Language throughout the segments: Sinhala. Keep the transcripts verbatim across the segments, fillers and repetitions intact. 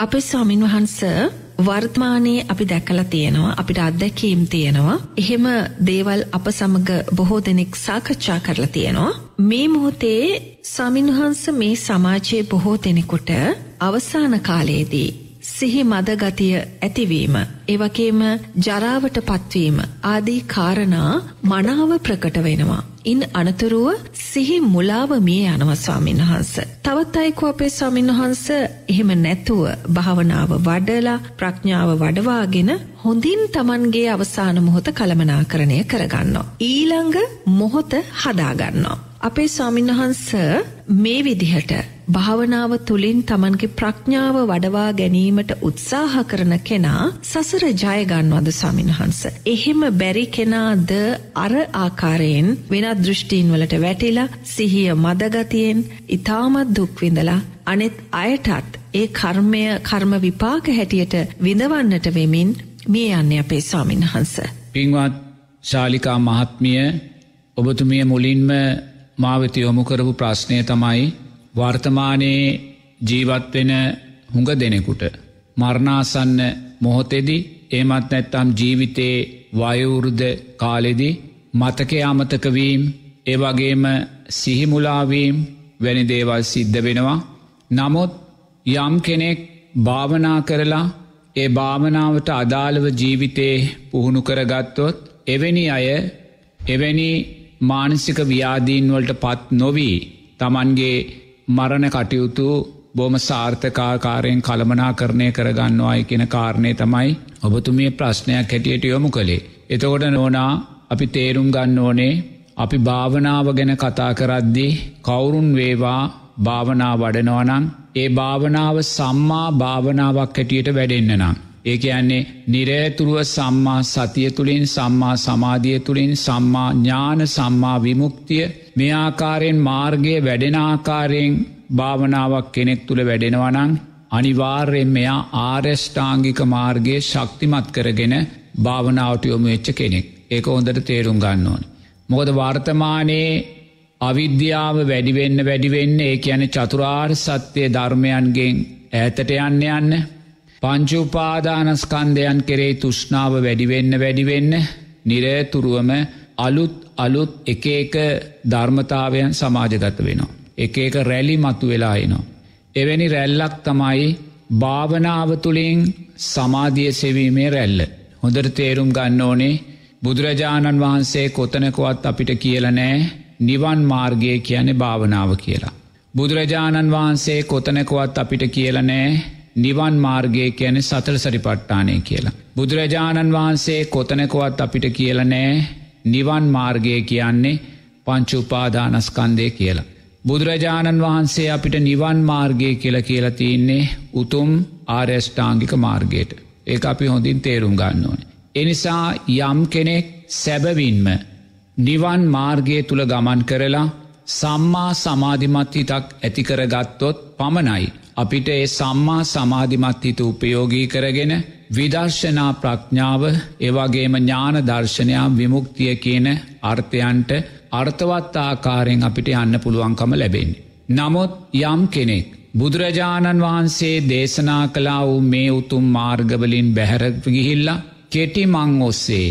අපේ ස්වාමින් වහන්සේ වර්තමානයේ අපි දැකලා තියෙනවා අපිට අත්දැකීම් තියෙනවා එහෙම දේවල් අප සමග බොහෝ දෙනෙක් සාකච්ඡා කරලා තියෙනවා මේ මොහොතේ ස්වාමින් වහන්සේ මේ සමාජයේ බොහෝ දෙනෙකුට අවසාන කාලයේදී සිහි මද ගතිය ඇතිවීම ඒ වගේම ජරාවට පත්වීම ආදී කාරණා මනාව ප්‍රකට වෙනවා ඉන් අනතුරුව සිහි මුලාව මිය යනවා ස්වාමීන් වහන්සේ. තවත් අයෙකු අපේ ස්වාමීන් වහන්සේ එහෙම නැතුව භාවනාව වඩලා ප්‍රඥාව වඩවාගෙන හොඳින් Tamanගේ අවසාන මොහොත කළමනාකරණය කරගන්නවා. ඊළඟ මොහොත හදා ගන්නවා. අපේ ස්වාමීන් වහන්සේ මේ විදිහට භාවනාව තුලින් Tamanගේ ප්‍රඥාව වඩවා ගැනීමට උත්සාහ කරන කෙනා සසර ජය ගන්නවද ස්වාමීන් වහන්සේ? එහෙම බැරි කෙනාද අර ආකාරයෙන් වෙනත් දෘෂ්ටීන් වලට වැටිලා සිහිය මදගතියෙන් ඊටමත් දුක් විඳලා අනෙත් අයටත් ඒ කර්මය කර්ම විපාක හැටියට විඳවන්නට වෙමින් මේ යන්නේ අපේ ස්වාමීන් වහන්සේ. පින්වත් ශාලිකා මහත්මිය ඔබතුමිය මුලින්ම මාවෙත යොමු කරපු ප්‍රශ්නය තමයි වර්තමානයේ ජීවත් වෙන හුඟ දෙනෙකුට මරණාසන්න මොහොතේදී එහෙමත් නැත්නම් ජීවිතේ වයෝවෘද්ධ කාලෙදී මතකයේ අමතක වීම ඒ වගේම සිහි මුලා වීම වැනි දේවල් සිද්ධ වෙනවා. නමුත් යම් කෙනෙක් භාවනා කරලා ඒ භාවනාවට අදාළව ජීවිතේ පුහුණු කරගත්තොත් එවැනි අය එවැනි මානසික ව්‍යාධීන් වලට පත් නොවී Tamanගේ මරණ කටයුතු බොහොම සාර්ථකාකාරයෙන් කළමනාකරණය කරගන්නවායි කියන කාරණේ තමයි ඔබතුමිය ප්‍රශ්නයක් හැටියට යොමු කළේ. එතකොට නෝනා අපි තේරුම් ගන්න ඕනේ අපි භාවනාව ගැන කතා කරද්දී කවුරුන් වේවා භාවනා වඩනවා නම් ඒ භාවනාව සම්මා භාවනාවක් හැටියට වැඩෙන්න නම් ඒ කියන්නේ නිරේතුරුව සම්මා සතිය තුලින් සම්මා සමාධිය තුලින් සම්මා ඥාන සම්මා විමුක්තිය මේ ආකාරයෙන් මාර්ගයේ වැඩෙන ආකාරයෙන් භාවනාවක් කෙනෙක් තුල වැඩෙනවා නම් අනිවාර්යයෙන් මෙයා ආර්යෂ්ටාංගික මාර්ගයේ ශක්තිමත් කරගෙන භාවනාවට යොමු වෙච්ච කෙනෙක්. ඒක හොඳට තේරුම් ගන්න ඕනේ. මොකද වර්තමානයේ අවිද්‍යාව වැඩි වෙන්න වැඩි වෙන්න ඒ කියන්නේ චතුරාර්ය සත්‍ය ධර්මයන්ගෙන් ඈතට යන්න යන්න පංච උපාදානස්කන්ධයන් කෙරෙහි තෘෂ්ණාව වැඩි වෙන්න වැඩි වෙන්න නිරතුරුවම අලුත් අලුත් එක එක ධර්මතාවයන් සමාජගත වෙනවා. එක එක රැලි මතුවලා එනවා. එවැනි රැල්ලක් තමයි භාවනාව තුළින් සමාධිය සෙවීමේ රැල්ල. හොඳට තේරුම් ගන්න ඕනේ බුදුරජාණන් වහන්සේ කොතනකවත් අපිට කියලා නැහැ නිවන් මාර්ගය කියන්නේ භාවනාව කියලා. බුදුරජාණන් වහන්සේ කොතනකවත් අපිට කියලා නැහැ නිවන් මාර්ගය කියන්නේ සතර සතිපට්ඨානය කියලා. බුදුරජාණන් වහන්සේ කොතනකවත් අපිට කියලා නැහැ නිවන් මාර්ගය කියන්නේ පංච උපාදානස්කන්ධය කියලා. බුදුරජාණන් වහන්සේ අපිට නිවන් මාර්ගය කියලා කියලා තියන්නේ උතුම් ආර්ය අෂ්ටාංගික මාර්ගයට. ඒක අපි හොඳින් තේරුම් ගන්න ඕනේ. ඒ නිසා යම් කෙනෙක් සැබවින්ම නිවන් මාර්ගය තුල ගමන් කරලා සම්මා සමාධිමත් හිතක් ඇති කරගත්තොත් පමණයි අපිට ඒ සම්මා සමාධිමත් හිත උපයෝගී කරගෙන විදර්ශනා ප්‍රඥාව ඒ වගේම ඥාන දර්ශනය විමුක්තිය කියන අර්ථයන්ට අර්ථවත් ආකාරයෙන් අපිට යන්න පුළුවන්කම ලැබෙන්නේ. නමුත් යම් කෙනෙක් බුදුරජාණන් වහන්සේ දේශනා කළා වූ මේ උතුම් මාර්ගවලින් බැහැර ගිහිල්ලා කෙටි මං ඔස්සේ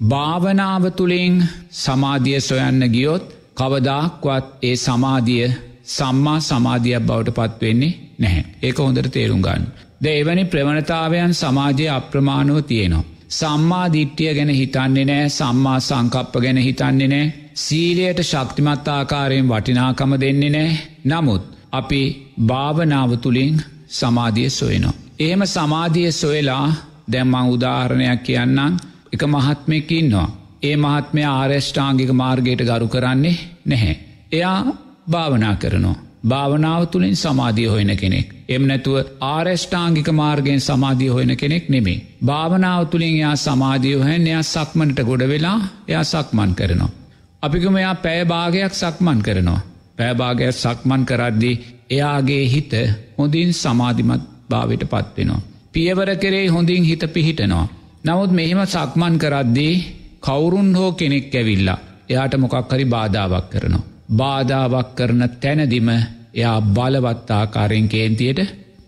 භාවනාව තුළින් සමාධිය සොයන්න ගියොත් කවදාක්වත් ඒ සමාධිය සම්මා සමාධියක් බවට පත් වෙන්නේ නැහැ. ඒක හොඳට තේරුම් ගන්න. දැන් එවැනි ප්‍රවණතාවයන් සමාජයේ අප්‍රමාණව තියෙනවා. සම්මා දිට්ඨිය ගැන හිතන්නේ නැහැ, සම්මා සංකප්ප ගැන හිතන්නේ නැහැ, සීලයට ශක්තිමත් ආකාරයෙන් වටිනාකම දෙන්නේ නැහැ. නමුත් අපි භාවනාව තුළින් සමාධිය සොයනවා. එහෙම සමාධිය සොයලා දැන් මම උදාහරණයක් කියන්නම්. එක මහත්මයෙක් ඉන්නවා. ඒ මහත්මයා ආර්ය අෂ්ටාංගික මාර්ගයට ගරු කරන්නේ නැහැ. එයා භාවනා කරනවා. භාවනාව තුළින් සමාධිය හොයන කෙනෙක්. එම් නැතුව ආර්ය අෂ්ටාංගික මාර්ගයෙන් සමාධිය හොයන කෙනෙක් නෙමෙයි. භාවනාව තුළින් එයා සමාධිය හොයන්නේ එයා සක්මනට ගොඩ වෙලා එයා සක්මන් කරනවා. අපි ගමු එයා පැය භාගයක් සක්මන් කරනවා. පැය භාගයක් සක්මන් කරද්දී එයාගේ හිත හොඳින් සමාධිමත් භාවයට පත් වෙනවා. පියවර කෙරේ හොඳින් හිත පිහිටනවා. නමුත් මෙහෙම සක්මන් කරද්දී කවුරුන් හෝ කෙනෙක් ඇවිල්ලා එයාට මොකක් හරි බාධාවක් කරනවා. බාධාවක් කරන තැනදිම එයා බලවත් ආකාරයෙන් කේන්තියට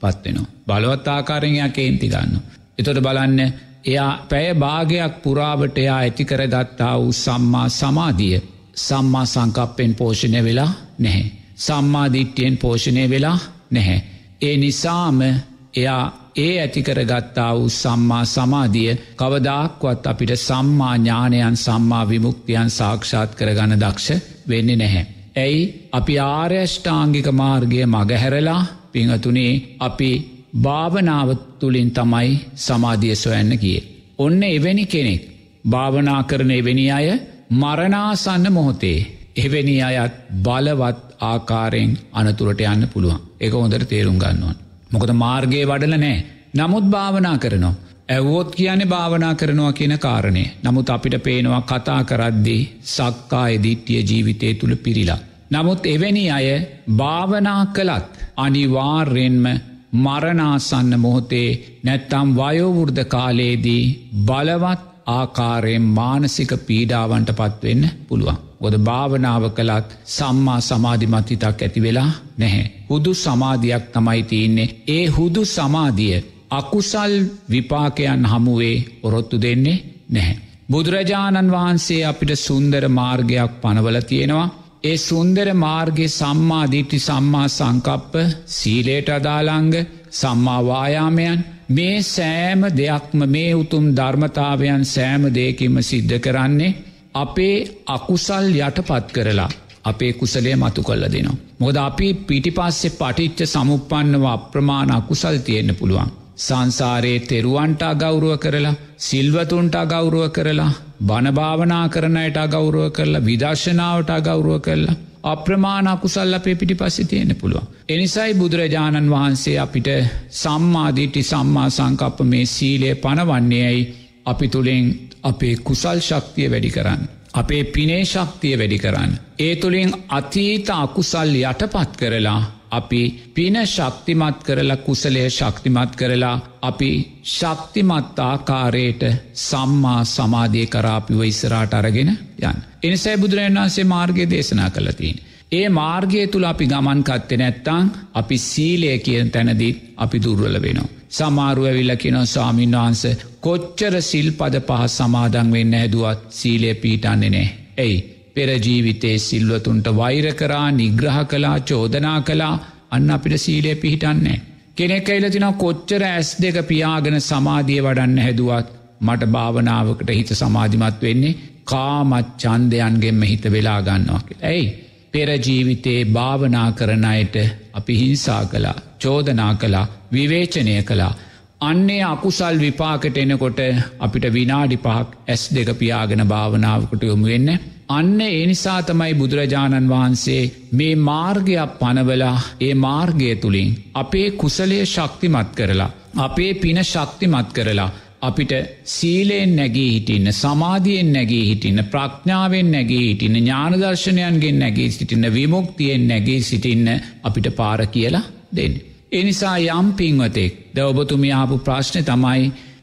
පත්වෙනවා. බලවත් ආකාරයෙන් එයා කේන්ති ගන්නවා. එතකොට බලන්න එයා පැය භාගයක් පුරාවට එයා ඇති කරගත්තා වූ සම්මා සමාධිය සම්මා සංකප්පෙන් පෝෂණය වෙලා නැහැ. සම්මා දිට්ඨියෙන් පෝෂණය වෙලා නැහැ. ඒ නිසාම එයා ඒ ඇති කරගත්තා වූ සම්මා සමාධිය කවදාක්වත් අපිට සම්මා ඥානයන් සම්මා විමුක්තියන් සාක්ෂාත් කරගන්න දක්ෂ වෙන්නේ නැහැ. ඇයි අපි ආර්ය අෂ්ටාංගික මාර්ගය මගහැරලා පින්වතුනි අපි භාවනාව තුළින් තමයි සමාධිය සොයන්න ගියේ. ඔන්න එවැනි කෙනෙක් භාවනා කරන එවැනි අය මරණාසන්න මොහොතේ එවැනි අයත් බලවත් ආකාරයෙන් අනතුරට යන්න පුළුවන්. ඒක හොඳට තේරුම් ගන්න ඕන. මොකද මාර්ගයේ වඩල නෑ. නමුත් භාවනා කරනවා. ඇව්වොත් කියන්නේ භාවනා කරනවා කියන කාරණේ. නමුත් අපිට පේනවා කතා කරද්දී සක්කාය දිට්ඨිය ජීවිතය තුල පිරීලා. නමුත් එවැනි අය භාවනා කළත් අනිවාර්යෙන්ම මරණාසන්න මොහොතේ නැත්තම් වයෝවෘද්ධ කාලයේදී බලවත් ආකාරයෙන් මානසික පීඩාවන්ට පත්වෙන්න පුළුවන්. මොකද භාවනාව කළත් සම්මා සමාධිමත් හිතක් ඇති වෙලා නැහැ. හුදු සමාධියක් තමයි තියෙන්නේ. ඒ හුදු සමාධිය අකුසල් විපාකයන් හමුවේ ඔරොත්තු දෙන්නේ නැහැ. බුදුරජාණන් වහන්සේ අපිට සුන්දර මාර්ගයක් පනවල තියෙනවා. ඒ සුන්දර මාර්ගයේ සම්මා දිට්ඨි සම්මා සංකප්ප සීලයට අදාළංග සම්මා වායාමයන් මේ සෑම දෙයක්ම මේ උතුම් ධර්මතාවයන් සෑම දෙයකින්ම සිද්ධ කරන්නේ අපේ අකුසල් යටපත් කරලා අපේ කුසලය මතු කරලා දෙනවා. මොකද අපි පිටිපස්සේ පටිච්ච සමුප්පන්නව අප්‍රමාණ අකුසල් තියෙන්න පුළුවන්. සංසාරයේ තෙරුවන්ට අගෞරව කරලා සිල්වතුන්ට අගෞරව කරලා බණ භාවනා කරන අයට අගෞරව කරලා විදර්ශනාවට අගෞරව කරලා අප්‍රමාණ අකුසල් අපේ පිටිපස්සේ තියෙන්න පුළුවන්. ඒ නිසායි බුදුරජාණන් වහන්සේ අපිට සම්මා දිට්ඨි සම්මා සංකප්ප මේ සීලය පනවන්නේයි අපි තුලින් අපේ කුසල් ශක්තිය වැඩි කරන්න. අපේ පිනේ ශක්තිය වැඩි කරන්න. ඒ තුලින් අතීත අකුසල් යටපත් කරලා අපි පින ශක්තිමත් කරලා කුසලයේ ශක්තිමත් කරලා අපි ශක්තිමත් ආකාරයට සම්මා සමාධිය කරා අපිව ඉස්සරහට අරගෙන යන්න. ඒ නිසා බුදුරජාණන් වහන්සේ මාර්ගය දේශනා කළා තියෙනවා. ඒ මාර්ගය තුල අපි ගමන් කරත්තේ නැත්නම් අපි සීලය කියන තැනදී අපි දුර්වල වෙනවා. සමහරව ඇවිල්ලා කියනවා ස්වාමීන් වහන්සේ කොච්චර සිල්පද පහ සමාදන් වෙන්න හැදුවත් සීලය පිහිටන්නේ නැහැ. එයි පෙර ජීවිතයේ සිල්වතුන්ට වෛර කරා නිග්‍රහ කළා චෝදනා කළා අන්න අපිට සීලය පිහිටන්නේ. කෙනෙක් ඇවිල්ලා තිනවා කොච්චර ඇස් දෙක පියාගෙන සමාධිය වඩන්න හැදුවත් මට භාවනාවකට හිත සමාධිමත් වෙන්නේ කාම ඡන්දයන්ගෙන් හිත වෙලා ගන්නවා කියලා. එයි පෙර ජීවිතේ භාවනා කරන අයට අපි හිංසා කළා චෝදනා කළා විවේචනය කළා. අන්නේ අකුසල් විපාකට එනකොට අපිට විනාඩි පහක් ඇස් දෙක පියාගෙන භාවනාවකට යොමු වෙන්න. අන්න ඒ නිසා තමයි බුදුරජාණන් වහන්සේ මේ මාර්ගයක් පනවලා ඒ මාර්ගය තුලින් අපේ කුසලයේ ශක්තිමත් කරලා අපේ පින ශක්තිමත් කරලා අපිට සීලයෙන් නැගී හිටින්න සමාධියෙන් නැගී හිටින්න ප්‍රඥාවෙන් නැගී හිටින්න ඥාන දර්ශනයන්ගෙන් නැගී සිටින්න විමුක්තියෙන් නැගී සිටින්න අපිට පාර කියලා දෙන්නේ. ඒ නිසා යම් පින්වතෙක් ද ඔබතුමිය ආපු ප්‍රශ්නේ තමයි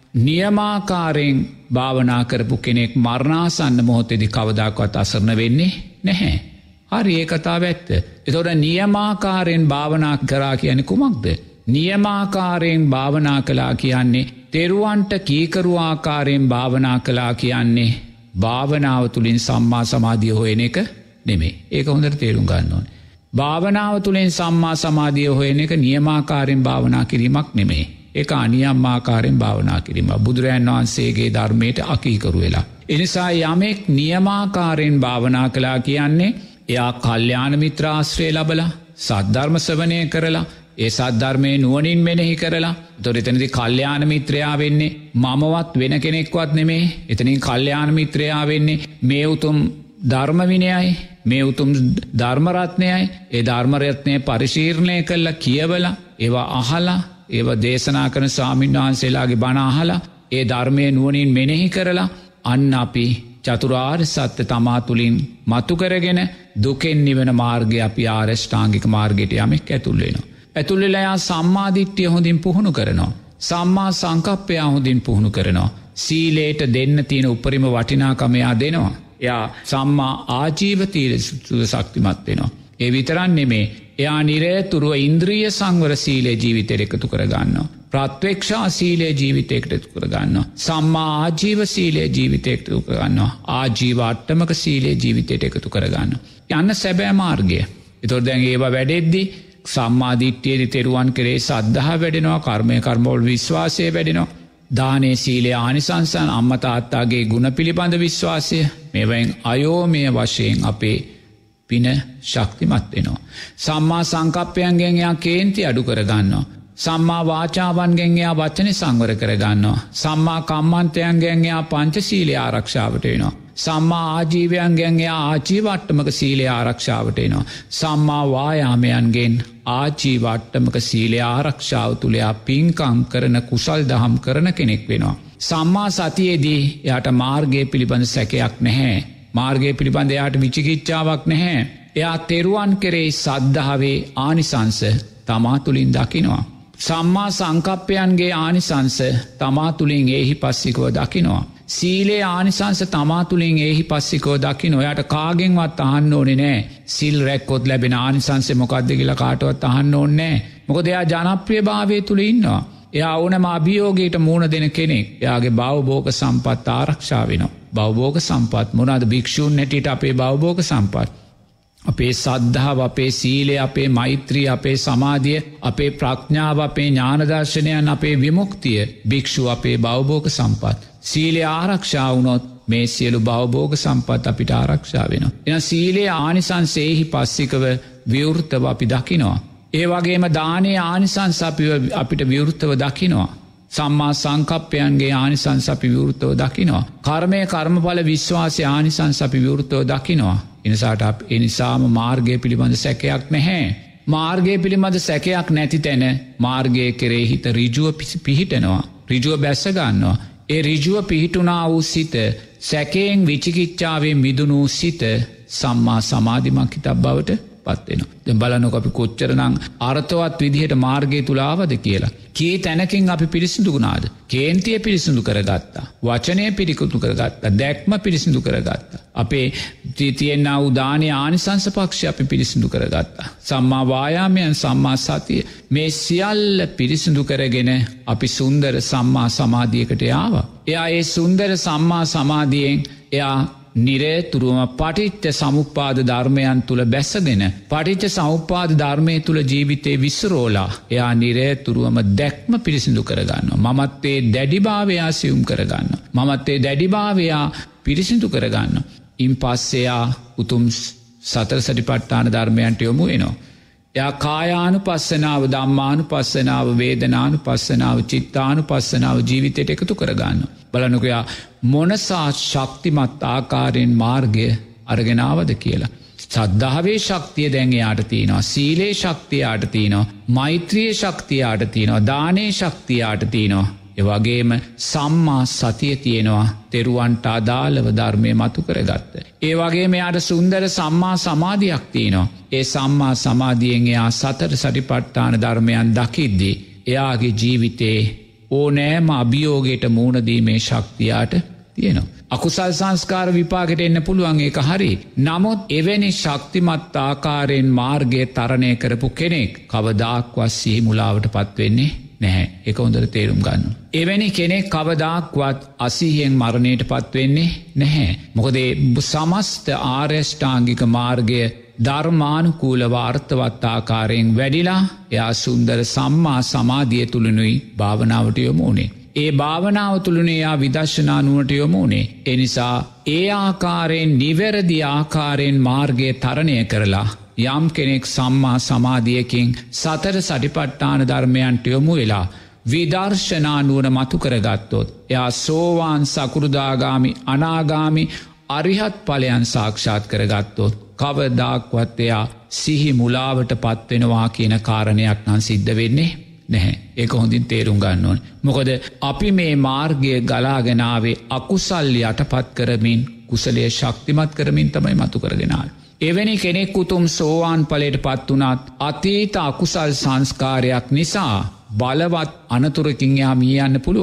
නියමාකාරයෙන් භාවනා කරපු කෙනෙක් මරණාසන්න මොහොතේදී කවදාකවත් අසරණ වෙන්නේ නැහැ. හරි ඒ කතාව ඇත්ත. ඒතකොට නියමාකාරයෙන් භාවනා කරා කියන්නේ කුමක්ද? නියමාකාරයෙන් භාවනා කළා කියන්නේ තෙරුවන්ට කීකරු ආකාරයෙන් භාවනා කළා කියන්නේ භාවනාව තුලින් සම්මා සමාධිය හොයන එක නෙමෙයි. ඒක හොඳට තේරුම් ගන්න ඕනේ. භාවනාව තුළින් සම්මා සමාධිය හොයන එක නියමාකාරයෙන් භාවනා කිරීමක් නෙමෙයි. ඒක අනියම්මාකාරයෙන් භාවනා කිරීම. බුදුරජාණන් වහන්සේගේ ධර්මයට අකීකරු වෙලා. ඒ නිසා යමෙක් නියමාකාරයෙන් භාවනා කළා කියන්නේ එයා කල්යාණ මිත්‍ර ආශ්‍රය ලැබලා සද්ධර්ම ශ්‍රවණය කරලා ඒ සද්ධර්මයේ නුවණින් මෙනෙහි කරලා. ඒතොර එතනදී කල්යාණ මිත්‍රයා වෙන්නේ මමවත් වෙන කෙනෙක්වත් නෙමෙයි. එතනින් කල්යාණ මිත්‍රයා වෙන්නේ මේ උතුම් ධර්ම විනයයි මේ උතුම් ධර්ම රත්නයයි. ඒ ධර්ම රත්නය පරිශීලනය කළා කියවලා ඒවා අහලා ඒවා දේශනා කරන ස්වාමීන් වහන්සේලාගේ බණ අහලා ඒ ධර්මයේ නුවණින් මෙනෙහි කරලා අන්න අපි චතුරාර්ය සත්‍ය තමා තුලින් මතු කරගෙන දුකෙන් නිවන මාර්ගය අපි ආර්ය ශ්‍රාංගික මාර්ගයට යමෙක් ඇතුල් වෙනවා. ඇතුල් වෙලා යා සම්මා දිට්ඨිය හොඳින් පුහුණු කරනවා. සම්මා සංකප්පය හොඳින් පුහුණු කරනවා. සීලයට දෙන්න තියෙන උපරිම වටිනාකම යා දෙනවා. එයා සම්මා ආජීව තීර ශක්තිමත් වෙනවා. ඒ විතරක් නෙමේ එයා නිරේතුරුව ඉන්ද්‍රිය සංවර සීලේ ජීවිතයට එකතු කරගන්නවා. ප්‍රත්‍යක්ෂා සීලේ ජීවිතයකට එකතු කරගන්නවා. සම්මා ආජීව සීලේ ජීවිතයට එකතු කරගන්නවා. ආජීව අට්ටමක සීලේ ජීවිතයට එකතු කරගන්නවා. යන්න සැබෑ මාර්ගය. ඒතකොට දැන් ඒවා වැඩෙද්දී සම්මා දිට්ඨියේදී තෙරුවන් කෙරේ සද්ධා වැඩෙනවා, කර්මය කර්මවල විශ්වාසය වැඩෙනවා. දානේ සීලේ ආනිසංසන්, අම්මා තාත්තාගේ ගුණ පිළිබඳ විශ්වාසය, මේවෙන් අයෝමය වශයෙන් අපේ පින ශක්තිමත් වෙනවා. සම්මා සංකප්පයන්ගෙන් එයා කේන්ති අඩු කරගන්නවා. සම්මා වාචාවන්ගෙන් එයා වචන සංවර කරගන්නවා. සම්මා කම්මන්තයන්ගෙන් එයා පංචශීලයේ ආරක්ෂාවට වෙනවා. සම්මා ආජීවයන්ගෙන් එයා ආජීවට්ටමක සීලයේ ආරක්ෂාවට එනවා. සම්මා වායාමයන්ගෙන් ආජීවට්ටමක සීලයේ ආරක්ෂාව තුළ එයා පින්කම් කරන කුසල් දහම් කරන කෙනෙක් වෙනවා. සම්මා සතියේදී එයාට මාර්ගය පිළිබඳ සැකයක් නැහැ. මාර්ගය පිළිබඳ එයාට විචිකිච්ඡාවක් නැහැ. එයා තෙරුවන් කෙරෙහි සද්ධාවේ ආනිසංස තමා තුළින් දකිනවා. සම්මා සංකප්පයන්ගේ ආනිසංස තමා තුළින් ඒහි පස්සිකව දකිනවා. සීලේ ආනිසංස තමා තුළින් ඒහි පස්සිකව දකින්න. ඔයාට කාගෙන්වත් අහන්න ඕනේ නෑ සිල් රැක්කොත් ලැබෙන ආනිසංසෙ මොකක්ද කියලා කාටවත් අහන්න ඕනේ නෑ. මොකද එයා ජනප්‍රියභාවය තුළ ඉන්නවා. එයා ඕනම අභියෝගයට මුහුණ දෙන කෙනෙක්. එයාගේ භවභෝග සම්පත් ආරක්ෂා වෙනවා. භවභෝග සම්පත් මොනවාද? භික්ෂූන් හැටියට අපේ භවභෝග සම්පත්, අපේ සද්ධාව, අපේ සීලය, අපේ මෛත්‍රී, අපේ සමාධිය, අපේ ප්‍රඥාව, අපේ ඥාන දර්ශනයන්, අපේ විමුක්තිය, භික්ෂුව අපේ භවභෝග සම්පත්. සීලය ආරක්ෂා වුණොත් මේ සියලු භවභෝග සම්පත් අපිට ආරක්ෂා වෙනවා. එහෙනම් සීලේ ආනිසංසෙහි පස්සිකව විවෘතව අපි දකිනවා. ඒ වගේම දානයේ ආනිසංස අපි අපිට විවෘතව දකිනවා. සම්මා සංකප්පයන්ගේ ආනිසංස අපි විවෘතව දකිනවා. කර්මය කර්මඵල විශ්වාසය ආනිසංස අපි විවෘතව දකිනවා. එනිසාට ඒ නිසාම මාර්ගය පිළිබඳ සැකයක් නැහැ. මාර්ගය පිළිබඳ සැකයක් නැති තැන මාර්ගය කෙරෙහි හිත ඍජුව පිහිටනවා. ඍජුව බැස ගන්නවා. ඒ ඍජුව පිහිටුනා වූ සිත, සැකයෙන් විචිකිච්ඡාවෙන් මිදුණු සිත සම්මා සමාධිමත් හිතක් බවට පත් වෙනවා. දැන් බලන්නකො අපි කොච්චරනම් අර්ථවත් විදිහට මාර්ගය තුල ආවද කියලා. කී තැනකින් අපි පිරිසිදු වුණාද? කේන්තිය පිරිසිදු කරගත්තා. වචනය පිරිසිදු කරගත්තා. දැක්ම පිරිසිදු කරගත්තා. අපේ තියෙනා වූ දානීය ආනිසංස පක්ෂය අපි පිරිසිදු කරගත්තා. සම්මා වායාමයන්, සම්මා සතිය, මේ සියල්ල පිරිසිදු කරගෙන අපි සුන්දර සම්මා සමාධියකට ආවා. එයා ඒ සුන්දර සම්මා සමාධියෙන් එයා නිරේතුරුවම පටිච්ච සමුප්පාද ධර්මයන් තුළ බැසගෙන පටිච්ච සමුප්පාද ධර්මය තුළ ජීවිතේ විස්සරෝලා එයා නිරේතුරුවම දැක්ම පිරිසිදු කරගන්නවා. මමත්තේ දැඩිභාවය සියුම් කරගන්නවා. මමත්තේ දැඩිභාවය පිරිසිදු කරගන්නවා. ඉන් පස්සෙයා උතුම් සතර සටිපට්ඨාන ධර්මයන්ට යොමු වෙනවා. එයා කායානුපස්සනාව, ධම්මානුපස්සනාව, වේදනානුපස්සනාව, චිත්තානුපස්සනාව ජීවිතයට එකතු කරගන්නවා. බලන්නකෝ එයා මොනසා ශක්තිමත් ආකාරයෙන් මාර්ගය අරගෙන ආවද කියලා. සද්ධාවේ ශක්තිය දැන් එයාට තියෙනවා. සීලේ ශක්තිය යාට තියෙනවා. මෛත්‍රියේ ශක්තිය යාට තියෙනවා. දානේ ශක්තිය යාට තියෙනවා. ඒ වගේම සම්මා සතිය තියෙනවා. තෙරුවන්ට අදාළව ධර්මය මතු කරගත්ත. ඒ වගේම එයාට සුන්දර සම්මා සමාධියක් තියෙනවා. ඒ සම්මා සමාධියෙන් එයා සතර සටිපට්ඨාන ධර්මයන් දකිද්දී එයාගේ ජීවිතේ ඕනෑම අභියෝගයට මුහුණ දීමේ ශක්තියට තියෙනවා. අකුසල් සංස්කාර විපාකයට එන්න පුළුවන්, ඒක හරි. නමුත් එවැනි ශක්තිමත් ආකාරයෙන් මාර්ගය තරණය කරපු කෙනෙක් කවදාක්වත් සිහි මුලාවට පත් වෙන්නේ නැහැ. ඒක හොඳට තේරුම් ගන්න. එවැනි කෙනෙක් කවදාක්වත් අසීහෙන් මරණයට පත් වෙන්නේ නැහැ. මොකද සමස්ත ආර්ය ශ්‍රාංගික මාර්ගය ධර්මානුකූලව අර්ථවත් ආකාරයෙන් වැඩිලා එයා සුන්දර සම්මා සමාධිය තුලනුයි භාවනාවට යොමු වුනේ. ඒ භාවනාව තුලනේ එයා විදර්ශනා නුවණට යොමු වුනේ. ඒ නිසා ඒ ආකාරයෙන් නිවැරදි ආකාරයෙන් මාර්ගය තරණය කරලා යම් කෙනෙක් සම්මා සමාධියකින් සතර සටිපට්ඨාන ධර්මයන්ට යොමු වෙලා විදර්ශනා නුවණ මතු කරගත්තොත් එයා සෝවාන්, සකෘදාගාමි, අනාගාමි, අරිහත් ඵලයන් සාක්ෂාත් කරගත්තොත් කවදාක්වත් එයා සිහි මුලාවට පත් වෙනවා කියන කාරණයක් නම් සිද්ධ වෙන්නේ නැහැ. ඒක හොඳින් තේරුම් ගන්න ඕනේ. මොකද අපි මේ මාර්ගය ගලාගෙන ආවේ අකුසල් යටපත් කරමින්, කුසලයේ ශක්තිමත් කරමින් තමයි මතු කරගෙන ආවේ. එවැනි කෙනෙක් උතුම් සෝවාන් ඵලයට පත් වුණත් අතීත අකුසල් සංස්කාරයක් නිසා බලවත් අනතුරකින් යා මිය යන්න පුළුවන්.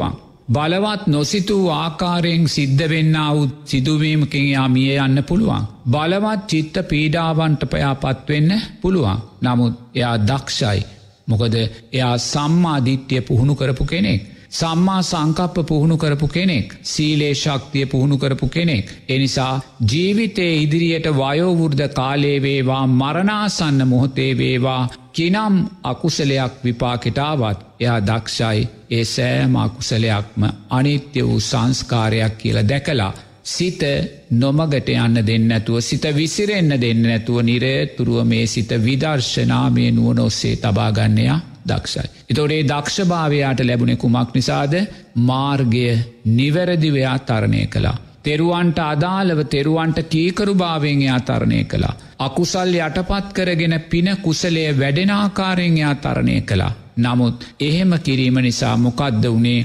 බලවත් නොසිතූ ආකාරයෙන් සිද්ධ වෙන්නා වූ සිදුවීමකින් යා මිය යන්න පුළුවන්. බලවත් චිත්ත පීඩාවන්ට පයාපත් වෙන්න පුළුවන්. නමුත් එයා දක්ෂයි. මොකද එයා සම්මා දිට්ඨිය පුහුණු කරපු කෙනෙක්. සම්මා සංකප්ප පුහුණු කරපු කෙනෙක්. සීලේ ශක්තිය පුහුණු කරපු කෙනෙක්. එනිසා ජීවිතයේ ඉදිරියට වයෝවෘද්ධ කාලේ වේවා මරණාසන්න මොහොතේ වේවා කිනම් අකුසලයක් විපාකෙටාවත් එයා දක්ෂයි ඒ සෑම අකුසලයක්ම අනිත්‍ය වූ සංස්කාරයක් කියලා දැකලා සිත නොමගට යන්න දෙන්න නැතුව සිත විසිරෙන්න දෙන්න නැතුව නිරතුරුව මේ සිත විදර්ශනාමය නුවණ ඔස්සේ තබා ගන්නයා දක්ෂයි. එතකොට මේ දක්ෂභාවයට ලැබුණේ කුමක් නිසාද? මාර්ගය නිවැරදිව එයා තරණය කළා. තෙරුවන්ට අදාළව තෙරුවන්ට කීකරුභාවයෙන් එයා තරණය කළා. අකුසල් යටපත් කරගෙන පින කුසලයේ වැඩෙන ආකාරයෙන් එයා තරණය කළා. නමුත් එහෙම කිරීම නිසා මොකද්ද වුනේ?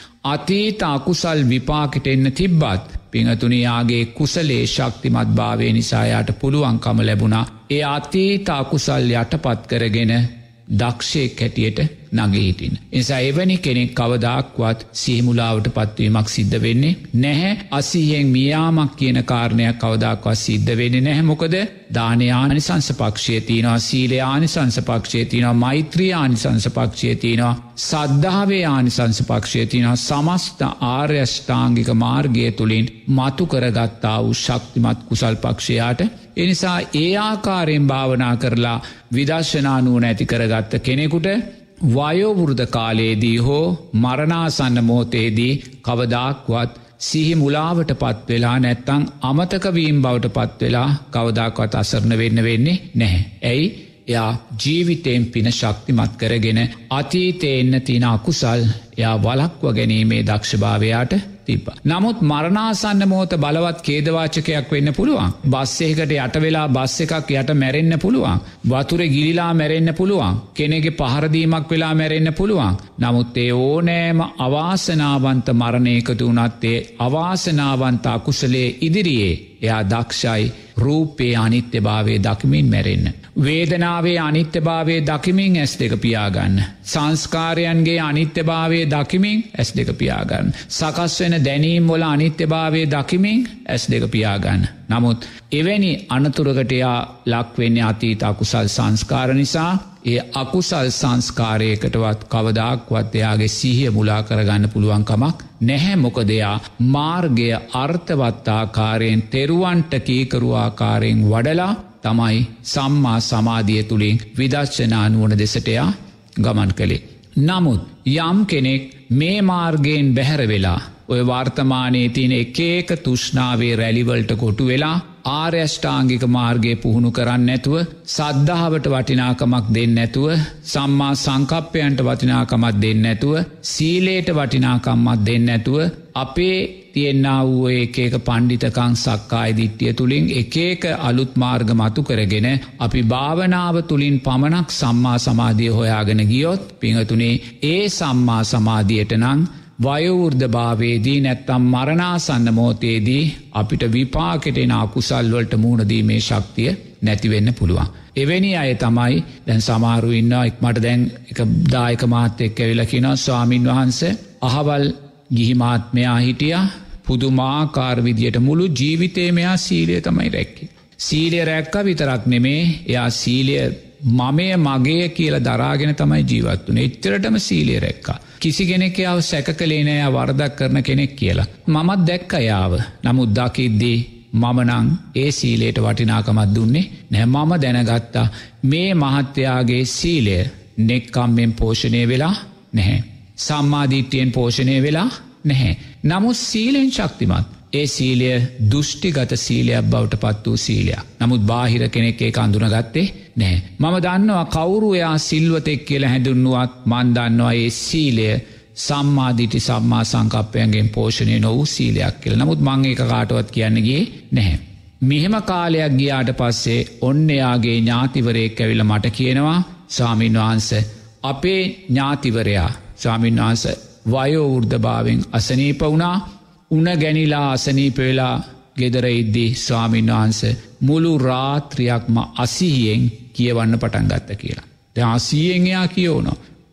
අතීත අකුසල් විපාකෙට එන්න තිබ්බත් පිංගතුනි යාගේ කුසලයේ ශක්තිමත් භාවය නිසා යාට පුළුවන්කම ලැබුණා ඒ අතීත අකුසල් යටපත් කරගෙන දක්ෂයෙක් හැටියට නගී හිටින්න. එනිසා එවැනි කෙනෙක් කවදාක්වත් සිහිමුලාවට පත්වීමක් සිද්ධ වෙන්නේ නැහැ. අසීයෙන් මියාමක් කියන කාරණයක් කවදාක්වත් සිද්ධ වෙන්නේ නැහැ. මොකද දානේ ආනිසංස පක්ෂයේ තියෙනවා, සීලේ ආනිසංස පක්ෂයේ තියෙනවා, මෛත්‍රී ආනිසංස පක්ෂයේ තියෙනවා, සද්ධාවේ ආනිසංස පක්ෂයේ තියෙනවා. සමස්ත ආර්ය අෂ්ටාංගික මාර්ගය තුලින් මතු කරගත්තා වූ ශක්තිමත් කුසල් පක්ෂයාට එනිසා ඒ ආකාරයෙන් භාවනා කරලා විදර්ශනා නුවණ ඇති කරගත්ත කෙනෙකුට වයෝවෘද්ධ කාලයේදී හෝ මරණාසන්න මොහොතේදී කවදාක්වත් සිහි මුලාවට පත් වෙලා නැත්තම් අමතක වීම බවට පත් වෙලා කවදාක්වත් අසරණ වෙන්න වෙන්නේ නැහැ. ඇයි? එයා ජීවිතයෙන් පින ශක්තිමත් කරගෙන අතීතයේ එන්න තියෙන අකුසල් එයා වළක්ව ගැනීමේ දක්ෂභාවයට තිබ්බා. නමුත් මරණාසන්න මොහොත බලවත් ඛේදවාචකයක් වෙන්න පුළුවන්. බස් එකකට යට වෙලා බස් එකක් යට මැරෙන්න පුළුවන්. වතුරේ ගිලිලා මැරෙන්න පුළුවන්. කෙනෙක්ගේ පහර දීමක් වෙලා මැරෙන්න පුළුවන්. නමුත් ඒ ඕනෑම අවාසනාවන්ත මරණයකට උනත් ඒ අවාසනාවන්ත අකුසලයේ ඉදිරියේ එයා දක්ෂයි රූපේ අනිත්‍යභාවය දකිමින් මැරෙන්න. වේදනාවේ අනිත්‍යභාවය දකිමින් ඇස් දෙක පියාගන්න. සංස්කාරයන්ගේ අනිත්‍යභාවය දකිමින් ඇස් දෙක පියාගන්න. සකස් වෙන දැනීම් වල අනිත්‍යභාවය දකිමින් ඇස් දෙක පියාගන්න. නමුත් එවැනි අනතුරකට යා ලක් වෙන්නේ අතීත අකුසල් සංස්කාර නිසා. ඒ අකුසල් සංස්කාරයකටවත් කවදාක්වත් එයාගේ සිහිය මුලා කරගන්න පුළුවන් කමක් නැහැ. මොකද එයා මාර්ගය අර්ථවත් ආකාරයෙන් තෙරුවන්ට කීකරු ආකාරයෙන් වඩලා තමයි සම්මා සමාධිය තුලින් විදර්ශනා නුවණ දෙසට යා ගමන් කළේ. නමුත් යම් කෙනෙක් මේ මාර්ගයෙන් බැහැර වෙලා ඔය වර්තමානයේ තියෙන එක එක තෘෂ්ණාවේ රැලිවලට කොටු වෙලා ආර්ය අෂ්ටාංගික මාර්ගයේ පුහුණු කරන්නේ නැතුව, සද්ධාවට වටිනාකමක් දෙන්නේ නැතුව, සම්මා සංකප්පයන්ට වටිනාකමක් දෙන්නේ නැතුව, සීලයට වටිනාකමක් දෙන්නේ නැතුව අපේ තියෙනා වූ එක එක පඬිතකම් සක්කාය දිට්ඨිය තුලින් එක එක අලුත් මාර්ග මතු කරගෙන අපි භාවනාව තුලින් පමණක් සම්මා සමාධිය හොයාගෙන ගියොත් පින්වතුනි ඒ සම්මා සමාධියට නම් වයෝවෘද්ධ භාවයේදී නැත්තම් මරණාසන්න මොහොතේදී අපිට විපාකෙට එන අකුසල් වලට මුහුණ දීමේ ශක්තිය නැති වෙන්න පුළුවන්. එවැනි අය තමයි දැන් සමහරු ඉන්නවා. මට දැන් එක දායක මහත්තයෙක් ඇවිල්ලා කියනවා ස්වාමින් වහන්සේ අහවල් ගිහි මහත්මයා හිටියා පුදුමාකාර විදියට මුළු ජීවිතේම එයා සීලය තමයි රැක්කේ. සීලය රැක්කා විතරක් නෙමේ එයා සීලය මමය මගේ කියලා දරාගෙන තමයි ජීවත් වුනේ. එච්චරටම සීලය රැක්කා. කිසි කෙනෙක් යාව සැක කළේ නෑ යා වරදක් කරන කෙනෙක් කියලා. මමත් දැක්කා යාව. නමුත් දකිද්දී මම නම් ඒ සීලයට වටිනාකමක් දුන්නේ නෑ. මම දැනගත්තා මේ මහත්තයාගේ සීලය නෙක්ඛම්මෙන් පෝෂණය වෙලා නැහැ. සම්මා දිට්ඨියෙන් පෝෂණය වෙලා නැහැ. නමුත් සීලෙන් ශක්තිමත්. ඒ සීලය දුෂ්ටිගත සීලයක් බවට පත් වූ සීලයක්. නමුත් බාහිර කෙනෙක් ඒක අඳුනගත්තේ නැහැ. මම දන්නවා කවුරු එයා සිල්වතෙක් කියලා හැඳින්වුවත් මන් දන්නවා ඒ සීලය සම්මා දිට්ඨි සම්මා සංකප්පයන්ගෙන් පෝෂණය නොවූ සීලයක් කියලා. නමුත් මම ඒක කාටවත් කියන්න ගියේ නැහැ. මෙහෙම කාලයක් ගියාට පස්සේ ඔන්න එයාගේ ඥාතිවරයෙක් ඇවිල්ලා මට කියනවා ස්වාමීන් වහන්සේ අපේ ඥාතිවරයා ස්වාමීන් වහන්සේ වයෝ වෘද්ධභාවයෙන් අසනීප වුණා. උණ ගැනිලා අසනීප වෙලා ගෙදර ඉද්දී ස්වාමීන් වහන්සේ මුළු රාත්‍රියක්ම අසීයෙන් කියවන්න පටන් ගත්තා කියලා. දැන් අසීයෙන් එයා කියවනවා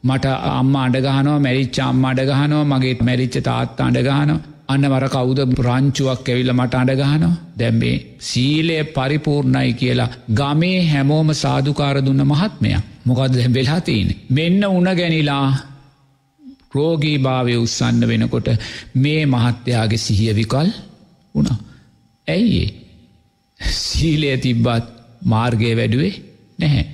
මට අම්මා අඬ ගහනවා, මැරිච්ච අම්මා අඬ ගහනවා, මගේ මැරිච්ච තාත්තා අඬ ගහනවා. අන්න වර කවුද රංචුවක් ඇවිල්ලා මට අඬ ගහනවා. දැන් මේ සීලය පරිපූර්ණයි කියලා ගමේ හැමෝම සාදුකාර දුන්න මහත්මයා. මොකද්ද දැන් වෙලා තියෙන්නේ? මෙන්න උණ ගැනිලා රෝගී භාවය උස්සන්න වෙනකොට මේ මහත්තයාගේ සිහිය විකල් වුණා. ඇයි? සීලය තිබ්බත් මාර්ගය වැඩුවේ නැහැ.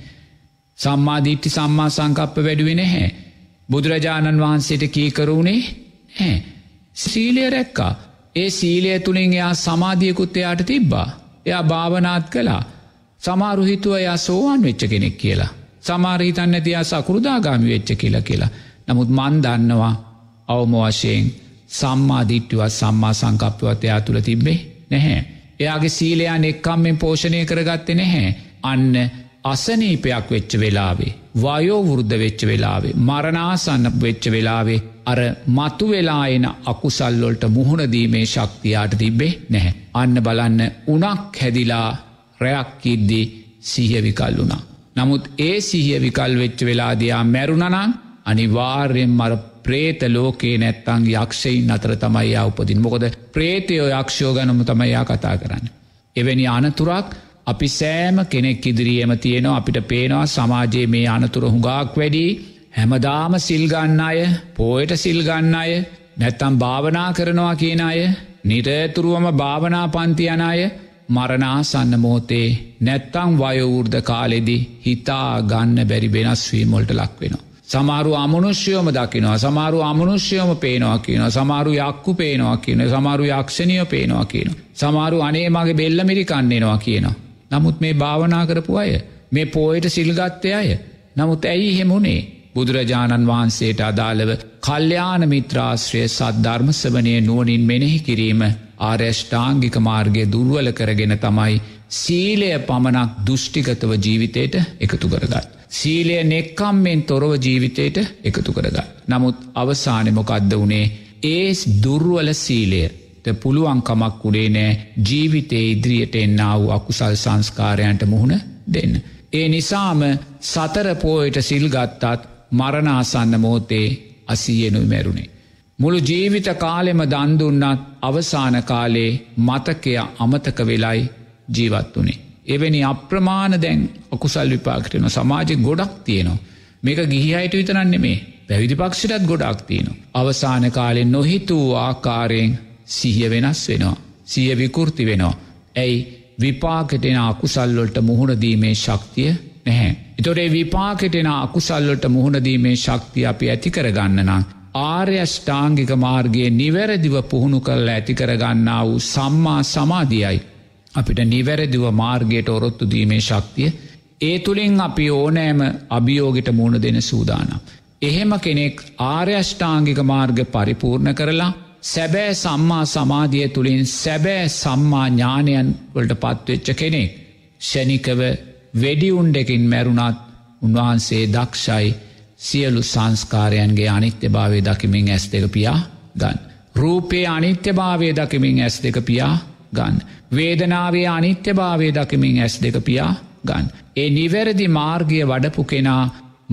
සම්මා දිට්ඨි සම්මා සංකප්ප වැඩුවේ නැහැ. බුදුරජාණන් වහන්සේට කීකරුනේ නැහැ. සීලය රැක්කා. ඒ සීලය තුලින් එයා සමාධියකුත් එයාට තිබ්බා. එයා භාවනාත් කළා. සමහරු හිතුවා එයා සෝවාන් වෙච්ච කෙනෙක් කියලා. සමහර හිතන්නේ නැති එයා සකෘදාගාමි වෙච්ච කියලා කියලා. නමුත් මන් දන්නවා අවම වශයෙන් සම්මා දිට්ඨිවත් සම්මා සංකප්පවත් එයා තුල තිබ්බේ නැහැ. එයාගේ සීලය නෙක්ඛම්මෙන් පෝෂණය කරගත්තේ නැහැ. අන්න අසනීපයක් වෙච්ච වෙලාවේ, වයෝ වෘද්ධ වෙච්ච වෙලාවේ, මරණාසන්න වෙච්ච වෙලාවේ අර මතු වෙලා එන අකුසල් වලට මුහුණ දීමේ ශක්තියට තිබ්බේ නැහැ. අන්න බලන්න උණක් හැදිලා රැයක් කිද්දී සිහිය විකල් වුණා. නමුත් ඒ සිහිය විකල් වෙච්ච වෙලාදී ආ මැරුණා නම් අනිවාර්යෙන්ම අර ප්‍රේත ලෝකේ නැත්තං යක්ෂයින් අතර තමයි යා උපදින්නේ. මොකද ප්‍රේතයෝ යක්ෂයෝ ගැනම තමයි යා කතා කරන්නේ. එවැනි අනතුරක් අපි සෑම කෙනෙක් ඉදිරියේම තියෙනවා. අපිට පේනවා සමාජයේ මේ අනතුර හුඟක් වැඩි. හැමදාම සිල් ගන්න අය, පොයට සිල් ගන්න අය, නැත්තම් භාවනා කරනවා කියන අය, නිරතුරුවම භාවනා පන්ති යන අය මරණාසන්න මොහොතේ නැත්තම් වයෝ වෘද්ධ කාලෙදී හිතා ගන්න බැරි වෙනස් වීම වලට ලක් වෙනවා. සමහරු අමනුෂ්‍යයෝම දකිනවා, සමහරු අමනුෂ්‍යයෝම පේනවා කියනවා, සමහරු යක්කු පේනවා කියනවා, සමහරු යක්ෂණියෝ පේනවා කියනවා, සමහරු අනේ මගේ බෙල්ල මිරිකන්න එනවා කියනවා. නමුත් මේ භාවනා කරපු අය, මේ පොයට සිල් ගත්තේ අය, නමුත් ඇයි එහෙම උනේ? බුදුරජාණන් වහන්සේට අදාළව කල්යාණ මිත්‍රාශ්‍රය සද්ධර්ම ශ්‍රවණය නුවණින් මෙනෙහි කිරීම ආර්ය අෂ්ටාංගික මාර්ගයේ දුර්වල කරගෙන තමයි සීලය පමණක් දුෂ්ටිගතව ජීවිතයට එකතු කරගත්. සීලය නෙක්ඛම්මෙන් තොරව ජීවිතයට එකතු කරගත්. නමුත් අවසානයේ මොකද්ද උනේ? ඒ දුර්වල සීලයට පුළුවන් කමක් උනේ නෑ ජීවිතේ ඉදිරියට එන්නා වූ අකුසල් සංස්කාරයන්ට මුහුණ දෙන්න. ඒ නිසාම සතර පොයට සිල් ගත්තත් මරණාසන්න මොහොතේ අසීයෙනු මැරුණේ. මුළු ජීවිත කාලෙම දන් දුන්නත් අවසාන කාලේ මතකය අමතක වෙලයි ජීවත් වුණේ. එවැනි අප්‍රමාණ දැන් අකුසල් විපාක වෙන සමාජෙ ගොඩක් තියෙනවා. මේක ගිහි අයට විතරක් නෙමෙයි, පැවිදි පක්ෂයටත් ගොඩක් තියෙනවා. අවසාන කාලේ නොහිතූ ආකාරයෙන් සිහිය වෙනස් වෙනවා. සිහිය විකෘති වෙනවා. ඇයි? විපාකෙට එන අකුසල් වලට මුහුණ දීමේ ශක්තිය නැහැ. ඒතකොට මේ විපාකෙට එන අකුසල් වලට මුහුණ දීමේ ශක්තිය අපි ඇති කරගන්න නම් ආර්ය අෂ්ටාංගික මාර්ගයේ නිවැරදිව පුහුණු කරලා ඇති කරගන්නා වූ සම්මා සමාධියයි අපිට නිවැරදිව මාර්ගයට ඔරොත්තු දීමේ ශක්තිය. ඒ තුලින් අපි ඕනෑම අභියෝගයට මුහුණ දෙන්න සූදානම්. එහෙම කෙනෙක් ආර්ය අෂ්ටාංගික මාර්ග පරිපූර්ණ කරලා සැබෑ සම්මා සමාධිය තුලින් සැබෑ සම්මා ඥානයන් වලට පත්වෙච්ච කෙනෙක් ශනිකව වෙඩි උණ්ඩකින් මැරුණත් උන්වහන්සේ දක්ෂයි සියලු සංස්කාරයන්ගේ අනිත්‍යභාවය දකිමින් ඇස් දෙක පියා ගන්න. රූපේ අනිත්‍යභාවය දකිමින් ඇස් දෙක පියා ගන්න. වේදනාවේ අනිත්‍යභාවය දකිමින් ඇස් දෙක පියා ගන්න. ඒ නිවැරදි මාර්ගය වඩපු කෙනා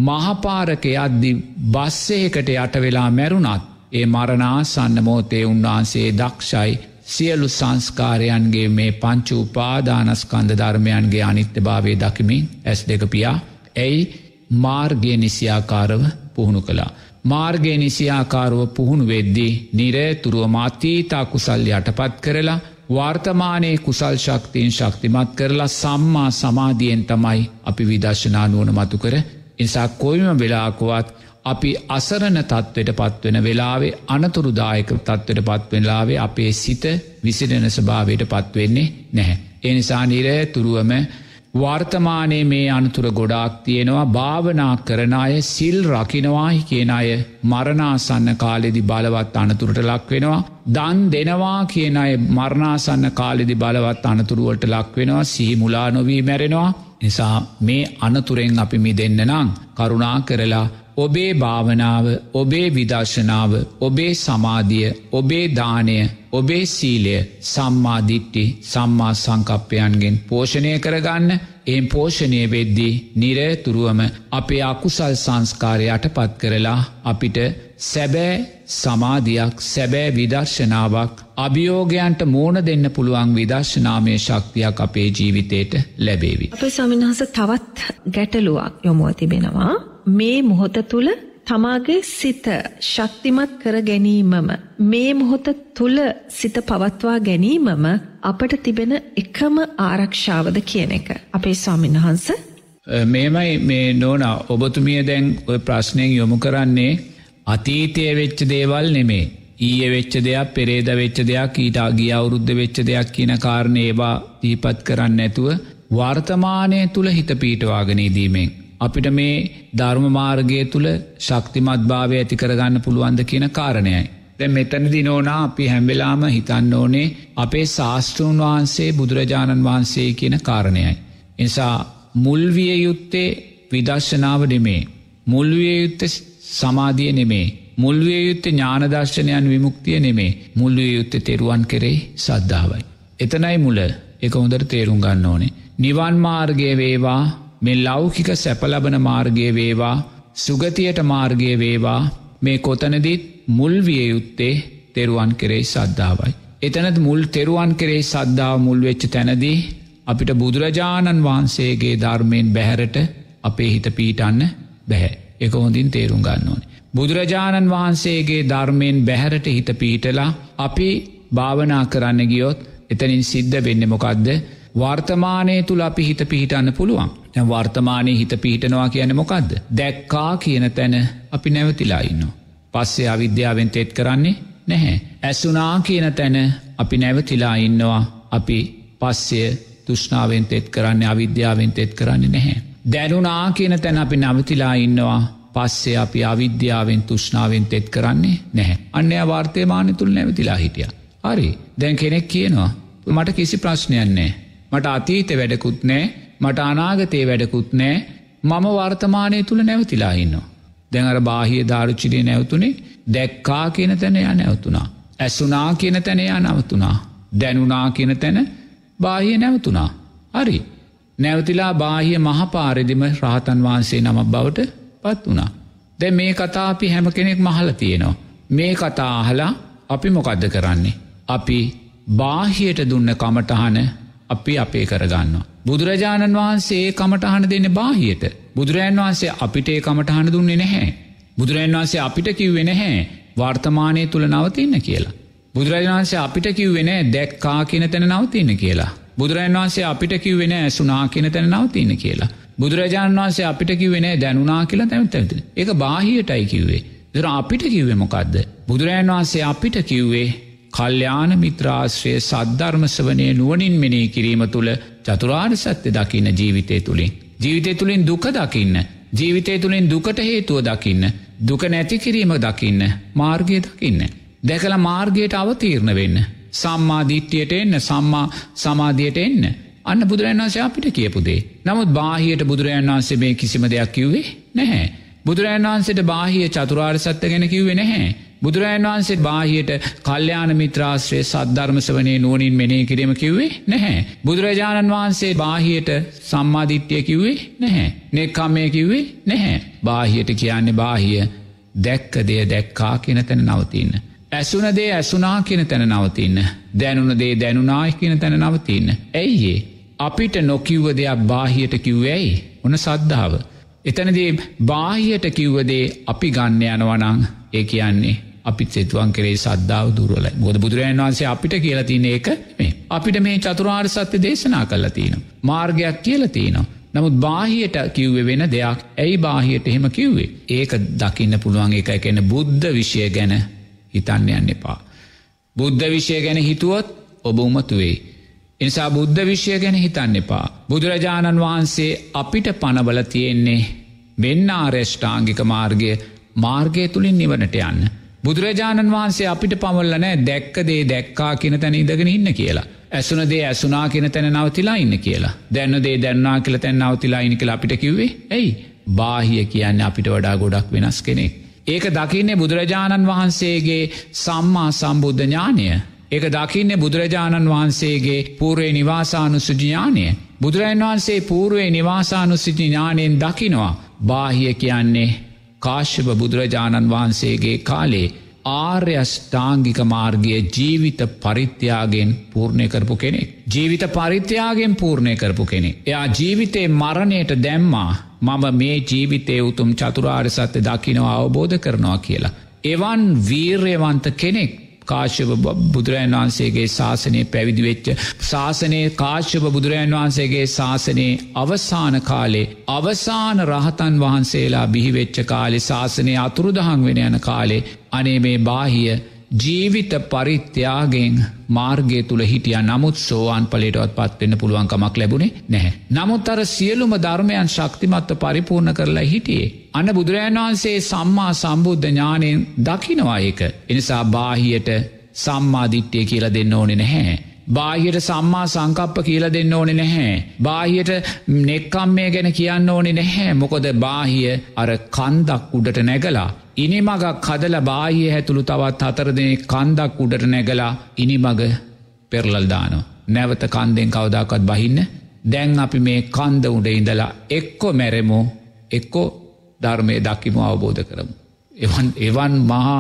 මහපාරක යද්දි බස් එකකට යට වෙලා මැරුණත් ඒ මරණාසන්න මොහොතේ උන්වහන්සේ දක්ෂයි සියලු සංස්කාරයන්ගේ මේ පංච උපාදානස්කන්ධ ධර්මයන්ගේ අනිත්‍යභාවය දකිමින් ඇස් දෙක පියා එයි මාර්ගය නිසියාකාරව පුහුණු කළා. මාර්ගය නිසියාකාරව පුහුණු වෙද්දී නිරතුරුවම අතීත අකුසල් යටපත් කරලා වර්තමානයේ කුසල් ශක්තියින් ශක්තිමත් කරලා සම්මා සමාධියෙන් තමයි අපි විදර්ශනා නුවණ මතු කර. නිසා කොයිම වෙලාවකවත් අපි අසරණ තත්ත්වයට පත්වෙන වෙලාවේ අනතුරුදායක තත්ත්වයට පත්වෙන වෙලාවේ අපේ සිත විසිරෙන ස්වභාවයට පත්වෙන්නේ නැහැ. ඒ නිසා නිරතුරුවම වර්තමානයේ මේ අනතුර ගොඩාක් තියෙනවා. භාවනා කරන අය, සිල් රකින්නවායි කියන අය මරණාසන්න කාලෙදි බලවත් අනතුරට ලක් වෙනවා. දන් දෙනවා කියන අය මරණාසන්න කාලෙදි බලවත් අනතුරු වලට ලක් වෙනවා. සිහි මුලා නොවී මැරෙනවා. නිසා මේ අනතුරෙන් අපි මිදෙන්න නම් කරුණා කරලා ඔබේ භාවනාව, ඔබේ විදර්ශනාව, ඔබේ සමාධිය, ඔබේ දානය, ඔබේ සීලය සම්මා දිට්ඨි සම්මා සංකප්පයන්ගෙන් පෝෂණය කරගන්න. එම් පෝෂණය වෙද්දී නිරතුරුවම අපේ අකුසල් සංස්කාරය යටපත් කරලා අපිට සැබෑ සමාධියක්, සැබෑ විදර්ශනාවක්, අභියෝගයන්ට මූණ දෙන්න පුළුවන් විදර්ශනාමය ශක්තියක් අපේ ජීවිතයට ලැබේවි. අපේ ස්වාමීන් වහන්සේ තවත් ගැටලුවක් යොමුව තිබෙනවා. මේ මොහොත තුල තමාගේ සිත ශක්තිමත් කර ගැනීමම, මේ මොහොත තුල සිත පවත්වා ගැනීමම අපට තිබෙන එකම ආරක්ෂාවද කියන එක. අපේ ස්වාමීන් වහන්සේ මේමයි මේ නෝනා ඔබතුමිය දැන් ඔය ප්‍රශ්නයෙන් යොමු කරන්නේ අතීතයේ වෙච්ච දේවල් නෙමේ. ඊයේ වෙච්ච දෙයක්, පෙරේද වෙච්ච දෙයක්, ඊට ගිය අවුරුද්ද වෙච්ච දෙයක් කියන කාරණේ ඒවා දීපත් කරන්නේ නැතුව වර්තමානයේ තුල හිත පීඨවාගෙන ඉදීමෙන් අපිට මේ ධර්ම මාර්ගය තුල ශක්තිමත්භාවය ඇති කරගන්න පුළුවන්ද කියන කාරණයයි. දැන් මෙතනදී නෝනා අපි හැම වෙලාවම හිතන්න ඕනේ අපේ ශාස්ත්‍රඥ වහන්සේ බුදුරජාණන් වහන්සේ කියන කාරණයයි. ඒ නිසා මුල් විය යුත්තේ විදර්ශනාව නෙමේ. මුල් විය යුත්තේ සමාධිය නෙමේ. මුල් විය යුත්තේ ඥාන දර්ශනයන් විමුක්තිය නෙමේ. මුල් විය යුත්තේ තෙරුවන් කෙරෙහි ශ්‍රද්ධාවයි. එතනයි මුල. ඒක හොඳට තේරුම් ගන්න ඕනේ. නිවන් මාර්ගය වේවා, මේ ලෞකික සැප ලබන මාර්ගය වේවා, සුගතියට මාර්ගය වේවා, මේ කොතනදීත් මුල් විය යුත්තේ තෙරුවන් කෙරෙහි ශ්‍රද්ධාවයි. එතනද මුල් තෙරුවන් කෙරෙහි ශ්‍රද්ධාව මුල් වෙච්ච තැනදී අපිට බුදුරජාණන් වහන්සේගේ ධර්මයෙන් බැහැරට අපේ හිත පීටන්න බැහැ. ඒක හොඳින් තේරුම් ගන්න ඕනේ. බුදුරජාණන් වහන්සේගේ ධර්මයෙන් බැහැරට හිත පීටලා අපි භාවනා කරන්න ගියොත් එතනින් සිද්ධ වෙන්නේ මොකද්ද? වර්තමානයේ තුල අපි හිත පිහිටන්න පුළුවන්. දැන් වර්තමානයේ හිත පිහිටනවා කියන්නේ මොකද්ද? දැක්කා කියන තැන අපි නැවතිලා ඉන්නවා. පස්සේ අවිද්‍යාවෙන් තෙත් කරන්නේ නැහැ. ඇසුණා කියන තැන අපි නැවතිලා ඉන්නවා. අපි පස්සේ තෘෂ්ණාවෙන් තෙත් කරන්නේ, අවිද්‍යාවෙන් තෙත් කරන්නේ නැහැ. දැනුණා කියන තැන අපි නැවතිලා ඉන්නවා. පස්සේ අපි අවිද්‍යාවෙන් තෘෂ්ණාවෙන් තෙත් කරන්නේ නැහැ. අන්න එයා වර්තමානයේ තුල නැවතිලා හිටියා. හරි. දැන් කෙනෙක් කියනවා මට කිසි ප්‍රශ්නයක් නැහැ. මට අතීතේ වැඩකුත් නැහැ. මට අනාගතේ වැඩකුත් නැහැ. මම වර්තමානයේ තුල නැවතිලා ඉන්නවා. දැන් අර බාහිය දාරුචිරිය නැවතුනේ දැක්කා කියන තැන යා නැවතුණා. ඇසුණා කියන තැන යා නැවතුණා. දැනුණා කියන තැන බාහිය නැවතුණා. හරි. නැවතිලා බාහිය මහපාරෙදිම රහතන් වහන්සේ නමක් බවට පත් වුණා. දැන් මේ කතාව අපි හැම කෙනෙක්ම අහලා තියෙනවා. මේ කතාව අහලා අපි මොකද්ද කරන්නේ? අපි බාහියට දුන්න කමටහන අපි අපේ කරගන්නවා. බුදුරජාණන් වහන්සේ ඒ කමටහන දෙන්නේ බාහියට. බුදුරජාණන් වහන්සේ අපිට ඒ කමටහන දුන්නේ නැහැ. බුදුරජාණන් වහන්සේ අපිට කිව්වේ නැහැ වර්තමානයේ තුල නවතින්න කියලා. බුදුරජාණන් වහන්සේ අපිට කිව්වේ නැහැ දැක්කා කියන තැන නවතින්න කියලා. බුදුරජාණන් වහන්සේ අපිට කිව්වේ නැහැ ඇසුණා කියන තැන නවතින්න කියලා. බුදුරජාණන් වහන්සේ අපිට කිව්වේ නැහැ දැනුණා කියලා තැන නවතින්න. ඒක බාහියටයි කිව්වේ. ඒතර අපිට කිව්වේ මොකද්ද? බුදුරජාණන් වහන්සේ අපිට කිව්වේ කල්යාණ මිත්‍රාශ්‍රය සද්ධර්ම ශ්‍රවණය නුවණින් මෙනෙහි කිරීම තුළ චතුරාර්ය සත්‍ය දකින්න ජීවිතය තුළින්. ජීවිතය තුළින් දුක දකින්න. ජීවිතය තුළින් දුකට හේතුව දකින්න. දුක නැති කිරීම දකින්න. මාර්ගය දකින්න. දැකලා මාර්ගයට අවතීර්ණ වෙන්න. සම්මා දිට්ඨියට එන්න, සම්මා සමාධියට එන්න. අන්න බුදුරජාණන් වහන්සේ අපිට කියපු දේ. නමුත් බාහියට බුදුරජාණන් වහන්සේ මේ කිසිම දෙයක් කිව්වේ නැහැ. බුදුරජාණන් වහන්සේට බාහිය චතුරාර්ය සත්‍ය ගැන කිව්වේ නැහැ. බුදුරජාණන් වහන්සේ බාහියට කල්යාණ මිත්‍රාශ්‍රය සද්ධර්ම ශ්‍රවණේ නුවණින් මෙනෙහි කිරීම කිව්වේ නැහැ. බුදුරජාණන් වහන්සේ බාහියට සම්මා දිට්ඨිය කිව්වේ නැහැ. නෙක්ඛම්මය කිව්වේ නැහැ. බාහියට කියන්නේ බාහිය දැක්ක දේ දැක්කා කියන තැන නවතින්න. ඇසුණ දේ ඇසුණා කියන තැන නවතින්න. දැනුණ දේ දැනුණා කියන තැන නවතින්න. ඇයි ඒ? අපිට නොකිව්ව දෙයක් බාහියට කිව්වේ ඇයි? ඔන්න සද්ධාව. එතනදී බාහියට කිව්ව දේ අපි ගන්න යනවා නම් ඒ කියන්නේ අපිත් සෙතුවන් කෙරේ සද්ධාව දුර්වලයි. මොකද බුදුරජාණන් වහන්සේ අපිට කියලා තියෙන එක මේ. අපිට මේ චතුරාර්ය සත්‍ය දේශනා කළා තියෙනවා. මාර්ගයක් කියලා තියෙනවා. නමුත් බාහියට කිව්වේ වෙන දෙයක්. ඇයි බාහියට එහෙම කිව්වේ? ඒක දකින්න පුළුවන් එක කියන්නේ බුද්ධ විෂය ගැන හිතන්න යන්න එපා. බුද්ධ විෂය ගැන හිතුවොත් ඔබ උමතු වෙයි. ඒ නිසා බුද්ධ විෂය ගැන හිතන්න එපා. බුදුරජාණන් වහන්සේ අපිට පනවල තියෙන්නේ මෙන්න ආරෂ්ඨාංගික මාර්ගය, මාර්ගය තුලින් නිවනට යන්න. බුදුරජාණන් වහන්සේ අපිට පමවලා නැහැ දැක්ක දේ දැක්කා කියන තැන ඉඳගෙන ඉන්න කියලා. ඇසුණ දේ ඇසුණා කියන තැන නවතිලා ඉන්න කියලා. දැනුණ දේ දැනුණා කියලා තැන නවතිලා ඉන්න කියලා අපිට කිව්වේ. ඇයි? බාහිය කියන්නේ අපිට වඩා ගොඩක් වෙනස් කෙනෙක්. ඒක දකින්නේ බුදුරජාණන් වහන්සේගේ සම්මා සම්බුද්ධ ඥානය. ඒක දකින්නේ බුදුරජාණන් වහන්සේගේ පූර්වේ නිවාසානුස්සති ඥානය. බුදුරජාණන් වහන්සේ පූර්වේ නිවාසානුස්සති ඥානයෙන් දකිනවා බාහිය කියන්නේ කාශ්‍යප බුදුරජාණන් වහන්සේගේ කාලේ ආර්ය අෂ්ටාංගික මාර්ගයේ ජීවිත පරිත්‍යාගයෙන් පූර්ණය කරපු කෙනෙක්. ජීවිත පරිත්‍යාගයෙන් පූර්ණය කරපු කෙනෙක්. එයා ජීවිතේ මරණයට දැම්මා මම මේ ජීවිතේ උතුම් චතුරාර්ය සත්‍ය දකිනවා අවබෝධ කරනවා කියලා. එවන් වීර්යවන්ත කෙනෙක් කාශ්‍යප බුදුරජාණන් වහන්සේගේ ශාසනය පැවිදි වෙච්ච ශාසනයේ කාශ්‍යප බුදුරජාණන් වහන්සේගේ ශාසනයේ අවසාන කාලේ අවසාන රහතන් වහන්සේලා බිහිවෙච්ච කාලේ ශාසනයේ අතුරුදහන් වෙන යන කාලේ අනේ මේ බාහිය ජීවිත පරිත්‍යාගයෙන් මාර්ගය තුල හිටියා. නමුත් සෝවාන් ඵලයටවත් පත් වෙන්න පුළුවන් කමක් ලැබුණේ නැහැ. නමුත් අර සියලුම ධර්මයන් ශක්තිමත්ව පරිපූර්ණ කරලා හිටියේ. අන්න බුදුරජාණන් වහන්සේ සම්මා සම්බුද්ධ ඥාණයෙන් දකිනවා ඒක. ඒ නිසා බාහියට සම්මා දිට්ඨිය කියලා දෙන්න ඕනේ නැහැ. බාහියට සම්මා සංකප්ප කියලා දෙන්න ඕනේ නැහැ. බාහියට නෙක්ඛම්මය ගැන කියන්න ඕනේ නැහැ. මොකද බාහිය අර කන්දක් උඩට නැගලා ඉනිමගක් හදලා බාහිය ඇතුළු තවත් හතර දෙනෙක් කන්දක් උඩට නැගලා ඉනිමග පෙරලල් දානවා. නැවත කන්දෙන් කවදාකවත් බහින්න. දැන් අපි මේ කන්ද උඩ ඉඳලා එක්කො මැරෙමු එක්කො ධර්මයේ දකිමු අවබෝධ කරමු. එවන් එවන් මහා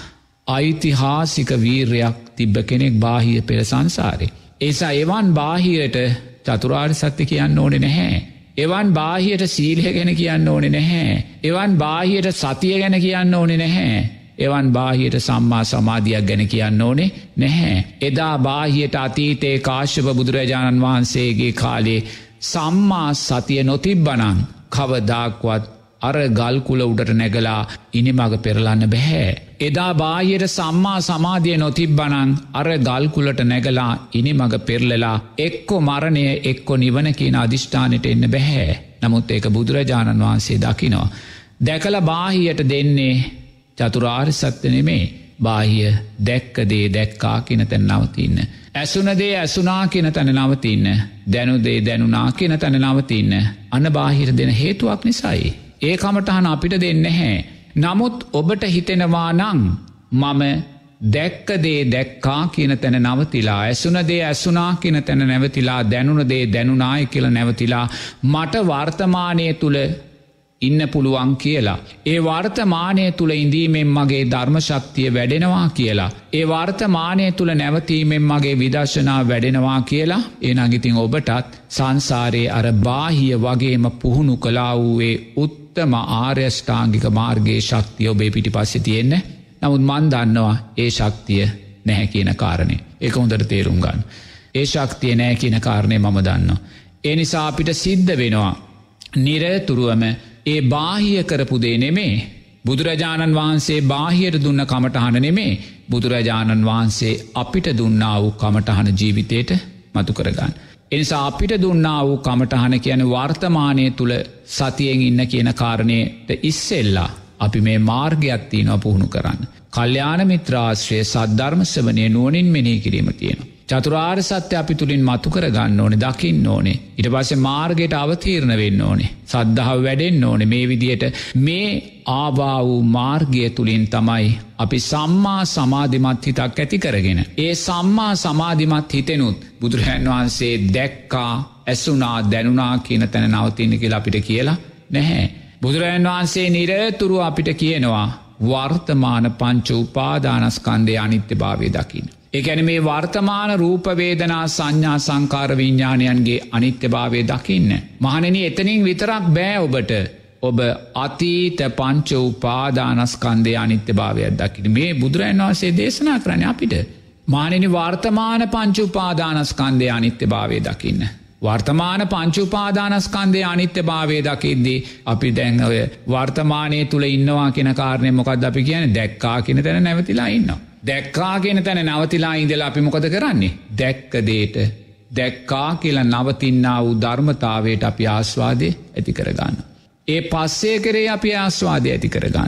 ඓතිහාසික වීරයක් තිබ්බ කෙනෙක් බාහිය පෙර සංසාරේ. ඒසා එවන් බාහියට චතුරාර්ය සත්‍ය කියන්න ඕනේ නැහැ. එවන් බාහියට සීලය ගැන කියන්න ඕනේ නැහැ. එවන් බාහියට සතිය ගැන කියන්න ඕනේ නැහැ. එවන් බාහියට සම්මා සමාධියක් ගැන කියන්න ඕනේ නැහැ. එදා බාහියට අතීතයේ කාශ්‍යප බුදුරජාණන් වහන්සේගේ කාලේ සම්මා සතිය නොතිබ්බනම් කවදාක්වත් අර ගල් කුල උඩට නැගලා ඉනිමග පෙරලන්න බෑ. එදා බාහියට සම්මා සමාධිය නොතිබ්බනම් අර ගල් කුලට නැගලා ඉනිමග පෙරලලා එක්කො මරණය එක්කො නිවන කියන අධිෂ්ඨානෙට එන්න බෑ. නමුත් ඒක බුදුරජාණන් වහන්සේ දකිනවා. දැකලා බාහියට දෙන්නේ චතුරාර්ය සත්‍ය නෙමේ. බාහිය දැක්ක දේ දැක්කා කියන තැන නවතින්න. ඇසුන දේ ඇසුනා කියන තැන නවතින්න. දැනු දේ දැනුනා කියන තැන නවතින්න. අන්න බාහිර දෙන හේතුවක් නිසායි. ඒ කමටහන අපිට දෙන්නේ නැහැ. නමුත් ඔබට හිතෙනවා නම් මම දැක්ක දේ දැක්කා කියන තැන නවතිලා ඇසුන දේ ඇසුනා කියන තැන නැවතිලා දැනුණ දේ දැනුණායි කියලා නැවතිලා මට වර්තමානයේ තුල ඉන්න පුළුවන් කියලා. ඒ වර්තමානය තුල ඉඳීමෙන් මගේ ධර්ම ශක්තිය වැඩෙනවා කියලා. ඒ වර්තමානය තුල නැවතීමෙන් මගේ විදර්ශනා වැඩෙනවා කියලා. එහෙනම් ඉතින් ඔබටත් සංසාරේ අර බාහිය වගේම පුහුණු කළා වූ ඒ උත්තම ආර්ය ශ්‍රාංගික මාර්ගයේ ශක්තිය ඔබේ පිටිපස්සේ තියෙන්නේ. නමුත් මන් දන්නවා ඒ ශක්තිය නැහැ කියන කාරණේ. ඒක හොඳට තේරුම් ගන්න. ඒ ශක්තිය නැහැ කියන කාරණේ මම දන්නවා. ඒ නිසා අපිට සිද්ධ වෙනවා නිරතුරුවම ඒ බාහිය කරපු දේ නෙමේ. බුදුරජාණන් වහන්සේ බාහියට දුන්න කමටහන නෙමේ. බුදුරජාණන් වහන්සේ අපිට දුන්නා වූ කමටහන ජීවිතයට මතු කරගන්න. එනිසා අපිට දුන්නා වූ කමටහන කියන වර්තමානය තුළ සතියෙන් ඉන්න කියන කාරණයට ඉස්සෙල්ලා අපි මේ මාර්ගයක් තියෙනවා පුහුණු කරන්න. කල්යාණ මිත්‍රාශ්‍රය සද්ධර්ම ශ්‍රවණය නුවණින් මෙනෙහි කිරීම තියෙනවා. චතුරාර්ය සත්‍ය අපි තුලින් මතු කර ගන්න ඕනේ, දකින්න ඕනේ. ඊට පස්සේ මාර්ගයට අවතීර්ණ වෙන්න ඕනේ. සද්ධාව වැඩෙන්න ඕනේ. මේ විදියට මේ ආවා වූ මාර්ගය තුලින් තමයි අපි සම්මා සමාධිමත් හිතක් ඇති කරගෙන ඒ සම්මා සමාධිමත් හිතෙනුත් බුදුරජාණන් වහන්සේ දැක්කා, ඇසුණා, දැනුණා කියන තැන නවතින්න කියලා අපිට කියලා නැහැ. බුදුරජාණන් වහන්සේ නිරතුරුව අපිට කියනවා වර්තමාන පංච උපාදානස්කන්ධයේ අනිත්‍යභාවය දකින්න. ඒ කියන්නේ මේ වර්තමාන රූප වේදනා සංඥා සංකාර විඥානයන්ගේ අනිත්‍යභාවය දකින්න. මහණෙනි එතනින් විතරක් බෑ ඔබට. ඔබ අතීත පංච උපාදානස්කන්ධයේ අනිත්‍යභාවය දකින්න. මේ බුදුරජාණන් වහන්සේ දේශනා කරන්නේ අපිට. මහණෙනි වර්තමාන පංච උපාදානස්කන්ධයේ අනිත්‍යභාවය දකින්න. වර්තමාන පංච උපාදානස්කන්ධයේ අනිත්‍යභාවය දකිද්දී අපි දැන් ඔය වර්තමානයේ තුල ඉන්නවා කියන කාරණේ මොකද්ද අපි කියන්නේ? දැක්කා කියන තැන නැවතිලා ඉන්නවා. දැක්කා කියන තැන නවතිලා ඉඳලා අපි මොකද කරන්නේ? දැක්ක දෙයට දැක්කා කියලා නවතිනා වූ ධර්මතාවයට අපි ආස්වාදේ ඇති කර ගන්නවා. ඒ පස්සේ කරේ අපි ආස්වාදේ ඇති කර ගන්නවා.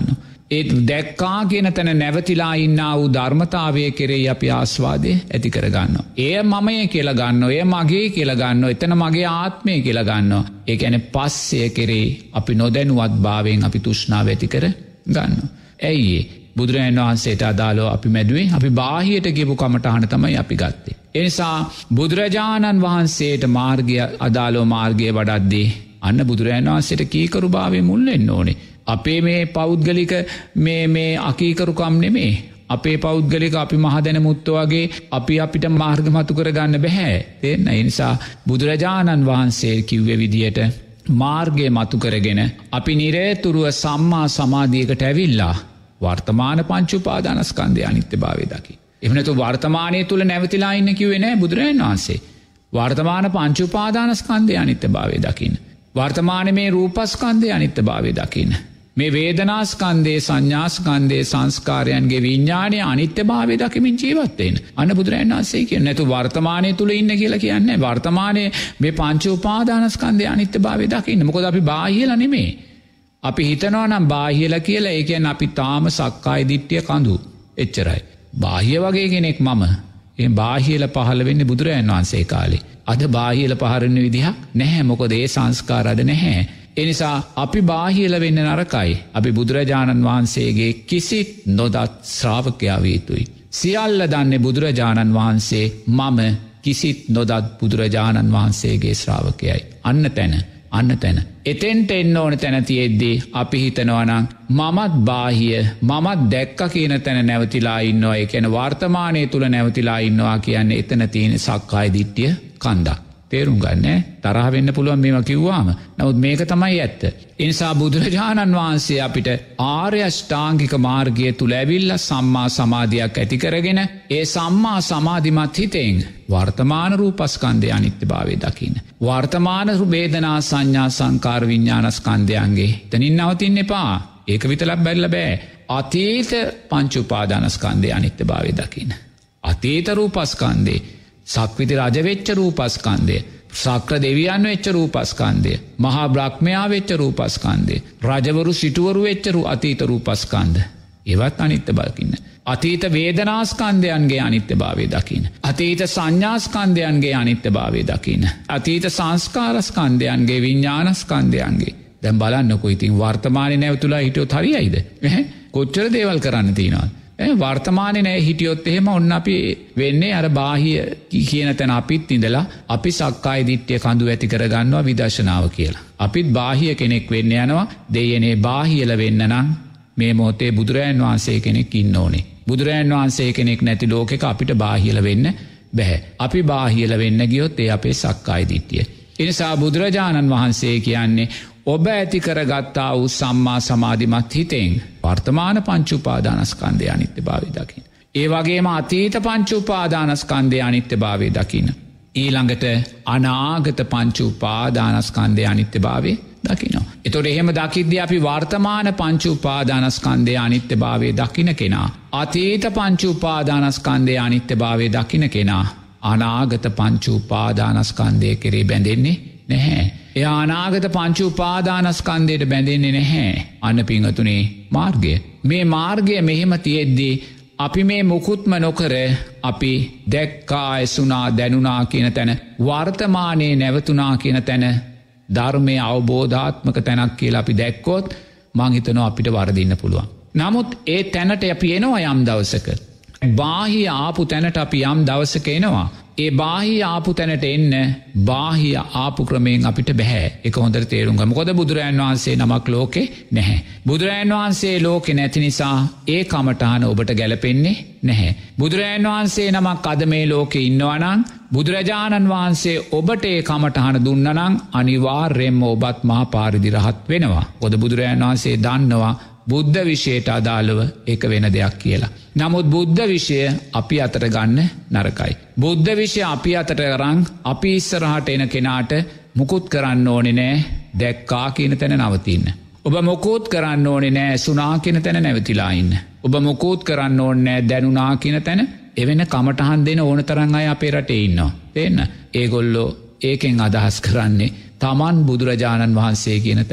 ඒත් දැක්කා කියන තැන නැවතිලා ඉන්නා වූ ධර්මතාවය කෙරෙහි අපි ආස්වාදය ඇති කරගන්නවා. එය මමය කියලා ගන්නවා. එය මගේ කියලා ගන්නවා. එතන මගේ ආත්මය කියලා ගන්නවා. ඒ කියන්නේ පස්සය කෙරෙහි අපි නොදැනුවත් භාවයෙන් අපි තෘෂ්ණාව ඇති කර ගන්නවා. ඇයි බුදුරජාණන් වහන්සේට අදාළව අපි මැදුවේ අපි බාහියට ගියපු කමටහන තමයි අපි ගත්තේ. ඒ නිසා බුදුරජාණන් වහන්සේට මාර්ගය අදාළව මාර්ගය වඩද්දී අන්න බුදුරජාණන් වහන්සේට කීකරු භාවයේ මුල් වෙන්න ඕනේ. අපේ මේ පෞද්ගලික මේ මේ අකීකරුකම් නෙමේ. අපේ පෞද්ගලික අපි මහදැන මුත්තෝ වගේ අපි අපිට මාර්ග මතු කරගන්න බෑ. තේන්න. ඒ නිසා බුදුරජාණන් වහන්සේ කිව්වේ විදියට මාර්ගය මතු කරගෙන අපි නිරේතුරුව සම්මා සමාධියකට ඇවිල්ලා වර්තමාන පංච උපාදානස්කන්ධය අනිත්‍යභාවය දකි. එහෙම නැතු වර්තමානයේ තුල නැවතිලා ඉන්න කිව්වේ නෑ බුදුරජාණන් වහන්සේ. වර්තමාන පංච උපාදානස්කන්ධය අනිත්‍යභාවය දකින්න. වර්තමානයේ මේ රූපස්කන්ධය අනිත්‍යභාවය දකින්න. මේ වේදනාස්කන්ධේ සංඥාස්කන්ධේ සංස්කාරයන්ගේ විඥානයේ අනිත්‍යභාවය දකිමින් ජීවත් වෙන්න. අන්න බුදුරජාණන් වහන්සේ කියන්නේ නැතු වර්තමානයේ තුල ඉන්න කියලා කියන්නේ. වර්තමානයේ මේ පංච උපාදානස්කන්ධය අනිත්‍යභාවය දකින්න. මොකද අපි බාහියලා නෙමෙයි. අපි හිතනවා නම් බාහියලා කියලා. ඒ කියන්නේ අපි තාම සක්කාය දිට්ඨිය කඳු. එච්චරයි. බාහිය වගේ කෙනෙක් මම. එහෙන් බාහියලා පහළ වෙන්නේ බුදුරජාණන් වහන්සේ කාලේ. අද බාහියලා පහළ වෙන විදිහක් නැහැ. මොකද ඒ සංස්කාර අද නැහැ. ඒ නිසා අපි බාහියලා වෙන්න නරකයි. අපි බුදුරජාණන් වහන්සේගේ කිසිත් නොදත් ශ්‍රාවකයා විය යුතුයි. සියල්ල දන්නේ බුදුරජාණන් වහන්සේ. මම කිසිත් නොදත් බුදුරජාණන් වහන්සේගේ ශ්‍රාවකයයි. අන්න තැන අන්න තැන. එතෙන්ට එන්න ඕන තැන තියෙද්දී අපි හිතනවා නම් මමත් බාහිය මමත් දැක්ක කියන තැන නැවතිලා ඉන්නවා. ඒ කියන්නේ වර්තමානයේ තුල නැවතිලා ඉන්නවා කියන්නේ එතන තියෙන සක්කාය දිට්ඨිය කන්දක්. තේරුම් ගන්න. තරහ වෙන්න පුළුවන් මේවා කිව්වාම. නමුත් මේක තමයි ඇත්ත. ඒ නිසා බුදුරජාණන් වහන්සේ අපිට ආර්ය අෂ්ටාංගික මාර්ගය තුල ඇවිල්ලා සම්මා සමාධියක් ඇති කරගෙන ඒ සම්මා සමාධිමත් හිතෙන් වර්තමාන රූපස්කන්ධය අනිත්‍යභාවය දකින්න. වර්තමාන වේදනා සංඥා සංකාර විඥානස්කන්ධයන්ගේ එතනින් නවතින්න එපා. ඒක විතරක් බැරිලා බෑ. අතීත පංච උපාදානස්කන්ධය අනිත්‍යභාවය දකින්න. අතීත රූපස්කන්ධේ සක්විති රජ වෙච්ච රූපස්කන්ධය, සක්‍ර දෙවියන් වෙච්ච රූපස්කන්ධය, මහා බ්‍රහ්මයා වෙච්ච රූපස්කන්ධය, රජවරු සිටුවරු වෙච්ච අතීත රූපස්කන්ධ. ඒවත් අනිත්‍යභාවය දකින්න. අතීත වේදනාස්කන්ධයන්ගේ අනිත්‍යභාවය දකින්න. අතීත සංඥාස්කන්ධයන්ගේ අනිත්‍යභාවය දකින්න. අතීත සංස්කාරස්කන්ධයන්ගේ විඥානස්කන්ධයන්ගේ. දැන් බලන්නකෝ ඉතින් වර්තමානයේ නැවතුලා හිටියොත් හරියයිද? කොච්චර දේවල් කරන්න තියෙනවද? වර්තමානයේ නෑ හිටියොත් එහෙම ඔන්න අපි වෙන්නේ අර බාහිය කියන තැන අපිත් ඉඳලා අපි සක්කාය දිට්ඨිය කඳු ඇති කරගන්නවා විදර්ශනාව කියලා. අපිත් බාහිය කෙනෙක් වෙන්න යනවා. දෙයනේ බාහියල වෙන්න නම් මේ මොහොතේ බුදුරජාණන් වහන්සේ කෙනෙක් ඉන්න ඕනේ. බුදුරජාණන් වහන්සේ කෙනෙක් නැති ලෝකෙක අපිට බාහියල වෙන්න බෑ. අපි බාහියල වෙන්න ගියොත් ඒ අපේ සක්කාය දිට්ඨිය. ඒ නිසා බුදුරජාණන් වහන්සේ කියන්නේ ඔබ ඇති කරගත්තා වූ සම්මා සමාධිමත් හිතෙන් වර්තමාන පංච උපාදානස්කන්ධය අනිත්‍යභාවය දකින්න. ඒ වගේම අතීත පංච උපාදානස්කන්ධය අනිත්‍යභාවය දකින්න. ඊළඟට අනාගත පංච උපාදානස්කන්ධය අනිත්‍යභාවය දකින්න. එතකොට එහෙම දකිද්දී අපි වර්තමාන පංච උපාදානස්කන්ධය අනිත්‍යභාවය දකින්න කෙනා, අතීත පංච උපාදානස්කන්ධය අනිත්‍යභාවය දකින්න කෙනා අනාගත පංච උපාදානස්කන්ධය කෙරේ බැඳෙන්නේ නැහැ. එයා අනාගත පංච උපාදානස්කන්ධයට බැඳෙන්නේ නැහැ. අන්න පිංගතුනේ මාර්ගය. මේ මාර්ගය මෙහෙම තියෙද්දී අපි මේ මුකුත්ම නොකර අපි දැක්කා ඇසුනා දැනුනා කියන තැන වර්තමානයේ නැවතුනා කියන තැන ධර්මයේ අවබෝධාත්මක තැනක් කියලා අපි දැක්කොත් මං හිතනවා අපිට වරදින්න පුළුවන්. නමුත් ඒ තැනට අපි එනවා යම් දවසක. බාහිය ආපු තැනට අපි යම් දවසක එනවා. ඒ බාහිය ආපු තැනට එන්න බාහිය ආපු ක්‍රමයෙන් අපිට බෑ. ඒක හොඳට තේරුම් ගන්න. මොකද බුදුරජාණන් වහන්සේ නමක් ලෝකේ නැහැ. බුදුරජාණන් වහන්සේ ලෝකේ නැති නිසා ඒ කමඨාන ඔබට ගැලපෙන්නේ නැහැ. බුදුරජාණන් වහන්සේ නමක් අද මේ ලෝකේ ඉන්නවා නම් බුදුරජාණන් වහන්සේ ඔබට ඒ කමඨාන දුන්නා නම් අනිවාර්යයෙන්ම ඔබත් මහා පාරිදි රහත් වෙනවා. මොකද බුදුරජාණන් වහන්සේ දන්නවා බුද්ධ විෂයට අදාළව ඒක වෙන දෙයක් කියලා. නමුත් බුද්ධ විෂය අපි අතට ගන්න නරකයි. බුද්ධ විෂය අපි අතට අරන් අපි ඉස්සරහට එන කෙනාට මුකුත් කරන්න ඕනේ නෑ දැක්කා කියන තැන නවතින්න. ඔබ මුකුත් කරන්න ඕනේ නෑ සුනා කියන තැන නැවතිලා ඉන්න. ඔබ මුකුත් කරන්න ඕනේ නෑ දැනුණා කියන තැන එවෙන කමටහන් දෙන ඕන තරම් අය අපේ රටේ ඉන්නවා. තේන්න? ඒගොල්ලෝ ඒකෙන් අදහස් කරන්නේ තමන් බුදුරජාණන් වහන්සේ කියන තැනයි.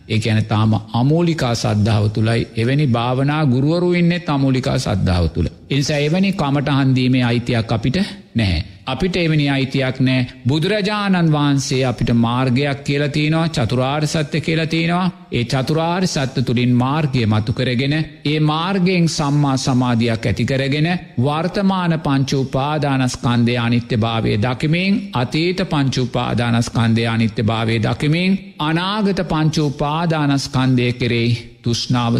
ඒ කියන්නේ තාම අමූලිකා සද්ධාව තුලයි එවැනි භාවනා ගුරුවරු ඉන්නේ අමූලිකා සද්ධාව තුල. ඒ නිසා එවැනි කමටහන් දීමේ අයිතියක් අපිට නැහැ. අපිට එවැනි අයිතියක් නැහැ. බුදුරජාණන් වහන්සේ අපිට මාර්ගයක් කියලා තියෙනවා, චතුරාර්ය සත්‍ය කියලා තියෙනවා. ඒ චතුරාර්ය සත්‍ය තුලින් මාර්ගය මතු කරගෙන ඒ මාර්ගයෙන් සම්මා සමාධියක් ඇති කරගෙන වර්තමාන පංච උපාදානස්කන්ධයේ අනිත්‍යභාවය දකිමින් අතීත පංච උපාදානස්කන්ධයේ අනිත්‍යභාවය දකිමින් අනාගත පංච උපාදානස්කන්ධය කෙරෙහි තෘෂ්ණාව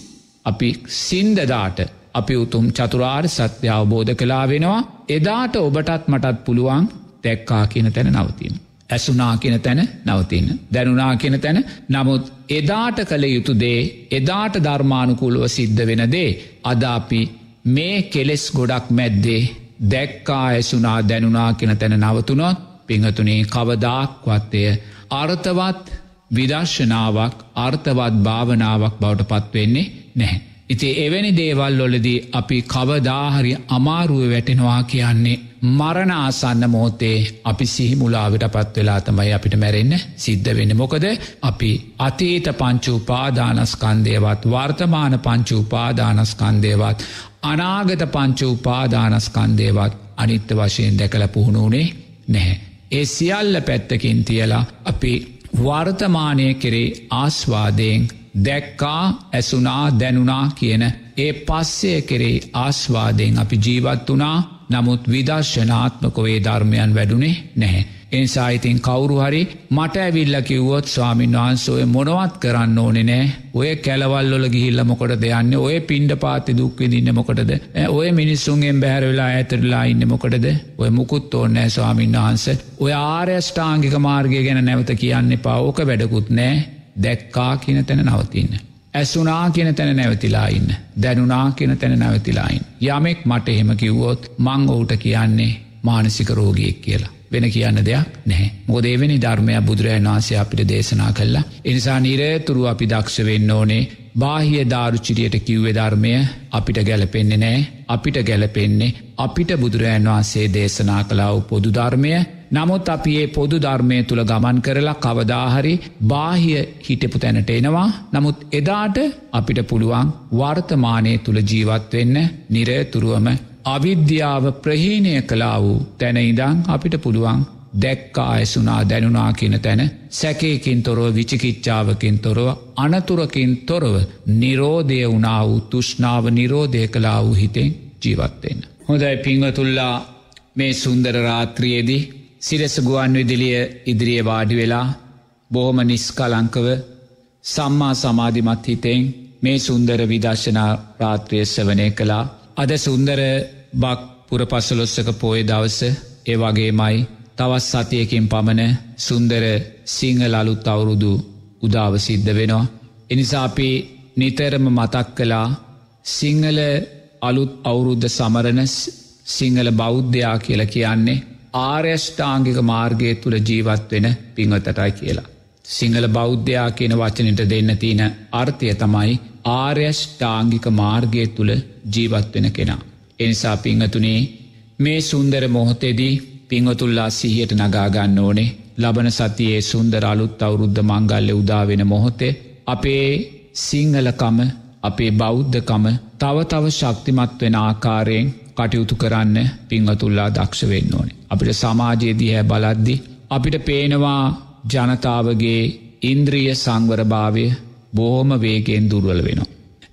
අපි සින්දදාට අපි උතුම් චතුරාර්ය සත්‍ය අවබෝධ කළා වෙනවා. එදාට ඔබටත් මටත් පුළුවන් දැක්කා කියන තැන නවතින්න. ඇසුනා කියන තැන නවතින්න. දැනුනා කියන තැන. නමුත් එදාට කළ යුතු දේ, එදාට ධර්මානුකූලව සිද්ධ වෙන දේ අද අපි මේ කෙලෙස් ගොඩක් මැද්දේ දැක්කා, ඇසුනා, දැනුනා කියන තැන නවතුනොත් පිංහතුනේ කවදාක්වත් එය අර්ථවත් විදර්ශනාවක්, අර්ථවත් භාවනාවක් බවට පත්වෙන්නේ නැහැ. ඉතින් එවැනි දේවල් වලදී අපි කවදාහරි අමාරුව වැටෙනවා කියන්නේ මරණ ආසන්න මොහොතේ අපි සිහි මුලාවටපත් වෙලා තමයි අපිට මැරෙන්න සිද්ධ වෙන්නේ. මොකද අපි අතීත පංච උපාදානස්කන්ධයවත්, වර්තමාන පංච උපාදානස්කන්ධයවත්, අනාගත පංච උපාදානස්කන්ධයවත් අනිත්‍ය වශයෙන් දැකලා පුහුණුනේ නැහැ. ඒ සියල්ල පැත්තකින් තියලා අපි වර්තමානයේ කෙරේ ආස්වාදයෙන් දැක්කා, ඇසුනා, දැනුනා කියන ඒ පස්සේ කෙරේ ආස්වාදයෙන් අපි ජීවත් වුණා. නමුත් විදර්ශනාත්මකව ඒ ධර්මයන් වැඩුණේ නැහැ. එනිසා ඉතින් කවුරු හරි මට ඇවිල්ලා කිව්වොත් ස්වාමීන් වහන්සේ ඔය මොනවත් කරන්න ඕනේ නැහැ. ඔය කැලවල් වල ගිහිල්ලා මොකටද යන්නේ? ඔය පිණ්ඩපාතේ දුක් විඳින්නේ මොකටද? ඔය මිනිස්සුන්ගෙන් බැහැර වෙලා ඈතටලා ඉන්නේ මොකටද? ඔය මුකුත් ඕනේ නැහැ ස්වාමීන් වහන්සේ. ඔය ආර්ය අෂ්ටාංගික මාර්ගය ගැන නැවත කියන්න එපා. ඕක වැඩකුත් නැහැ. දැක්කා කියන තැන නවතින්න. ඇසුනා කියන තැන නැවතිලා ඉන්න. දැනුනා කියන තැන නැවතිලා ඉන්න. යමෙක් මට එහෙම කිව්වොත් මං ඔහුට කියන්නේ මානසික රෝගියෙක් කියලා. වෙන කියන්න දෙයක් නැහැ. මොකද එවැනි ධර්මයක් බුදුරජාණන් වහන්සේ අපිට දේශනා කළා. ඒ නිසා නිරතුරුව අපි දක්ෂ වෙන්න ඕනේ. බාහිය දාරුචිරියට කිව්වේ ධර්මය අපිට ගැලපෙන්නේ නැහැ. අපිට ගැලපෙන්නේ අපිට බුදුරජාණන් වහන්සේ දේශනා කළා වූ පොදු ධර්මය. නමුත් අපි මේ පොදු ධර්මයේ තුල ගමන් කරලා කවදාහරි බාහිය හිටපු තැනට එනවා. නමුත් එදාට අපිට පුළුවන් වර්තමානයේ තුල ජීවත් වෙන්න නිරතුරුවම අවිද්‍යාව ප්‍රහීණය කළා වූ තැන ඉඳන් අපිට පුළුවන් දැක්කා, ඇසුනා, දැනුනා කියන තැන සැකයකින් තොරව, විචිකිච්ඡාවකින් තොරව, අනතුරකින් තොරව නිරෝධය වුණා වූ, තෘෂ්ණාව නිරෝධය කළා වූ හිතෙන් ජීවත් වෙන්න. හොඳයි පින්වතුල්ලා, මේ සුන්දර රාත්‍රියේදී සිරස ගුවන් විදුලිය ඉදිරියේ වාඩි වෙලා බොහොම නිස්කලංකව සම්මා සමාධිමත් හිතෙන් මේ සුන්දර විදර්ශනා රාත්‍රිය ශ්‍රවණය කළා. අද සුන්දර බක් පුර පසළොස්වක පෝය දවස, ඒ වගේමයි තවත් සතියකින් පමණ සුන්දර සිංහල අලුත් අවුරුදු උදාව සිද්ධ වෙනවා. එනිසා අපි නිතරම මතක් කළා සිංහල අලුත් අවුරුද්ද සමරන සිංහල බෞද්ධයා කියලා කියන්නේ ආර්ය අෂ්ටාංගික මාර්ගය තුල ජීවත් වෙන පින්වතටයි කියලා. සිංහල බෞද්ධයා කියන වචනෙට දෙන්න තියෙන අර්ථය තමයි ආර්ය අෂ්ටාංගික මාර්ගය තුල ජීවත් වෙන කෙනා. ඒ නිසා පින්වතුනි, මේ සුන්දර මොහොතේදී පින්වතුල්ලා සිහියට නගා ගන්න ඕනේ. ලබන සතියේ සුන්දර අලුත් අවුරුද්ද මංගල්‍ය උදා වෙන මොහොතේ අපේ සිංහලකම, අපේ බෞද්ධකම තව තව ශක්තිමත් වෙන ආකාරයෙන් කටයුතු කරන්න පින්වතුල්ලා දක්ෂ වෙන්න ඕනේ. අපිට සමාජයේ දිහා බලද්දී අපිට පේනවා ජනතාවගේ ඉන්ද්‍රිය සංවරභාවය බොහොම වේගයෙන් දුර්වල වෙනවා.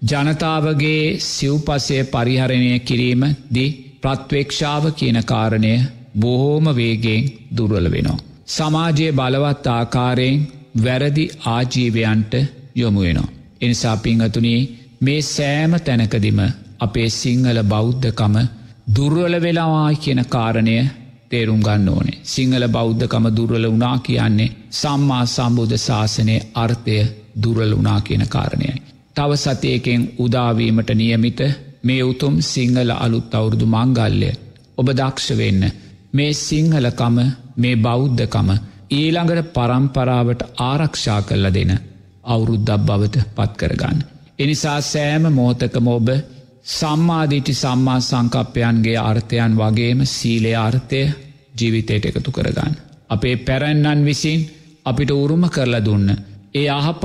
ජනතාවගේ සිව්පසය පරිහරණය කිරීමදී ප්‍රත්වේක්ෂාව කියන කාරණය බොහෝම වේගයෙන් දුර්වල වෙනවා. සමාජයේ බලවත් ආකාරයෙන් වැරදි ආජීවයන්ට යොමු වෙනවා. එනිසා පින්වතුනි, මේ සෑම තැනකදීම අපේ සිංහල බෞද්ධකම දුර්වල වෙලා කියන කාරණය තේරුම් ගන්න ඕනේ. සිංහල බෞද්ධකම දුර්වල වුණා කියන්නේ සම්මා සම්බුද්ධ ශාසනයේ අර්ථය දුර්වල වුණා කියන කාරණයයි. තව සතියකින් උදාවීමට නියමිත මේ උතුම් සිංහල අලුත් අවුරුදු මංගල්‍ය ඔබ දක්ෂ වෙන්න. මේ සිංහලකම, මේ බෞද්ධකම ඊළඟට පරම්පරාවට ආරක්ෂා කරලා දෙන අවුරුද්දක් බවට පත් කරගන්න. එනිසා සෑම මොහොතකම ඔබ සම්මාදිටි සම්මා සංකප්පයන්ගේ අර්ථයන් වගේම සීලේ අර්ථය ජීවිතයට එකතු කරගන්න. අපේ පැරැන්නන් විසින් අපිට උරුම කරලා දුන්න ඒ යහපත්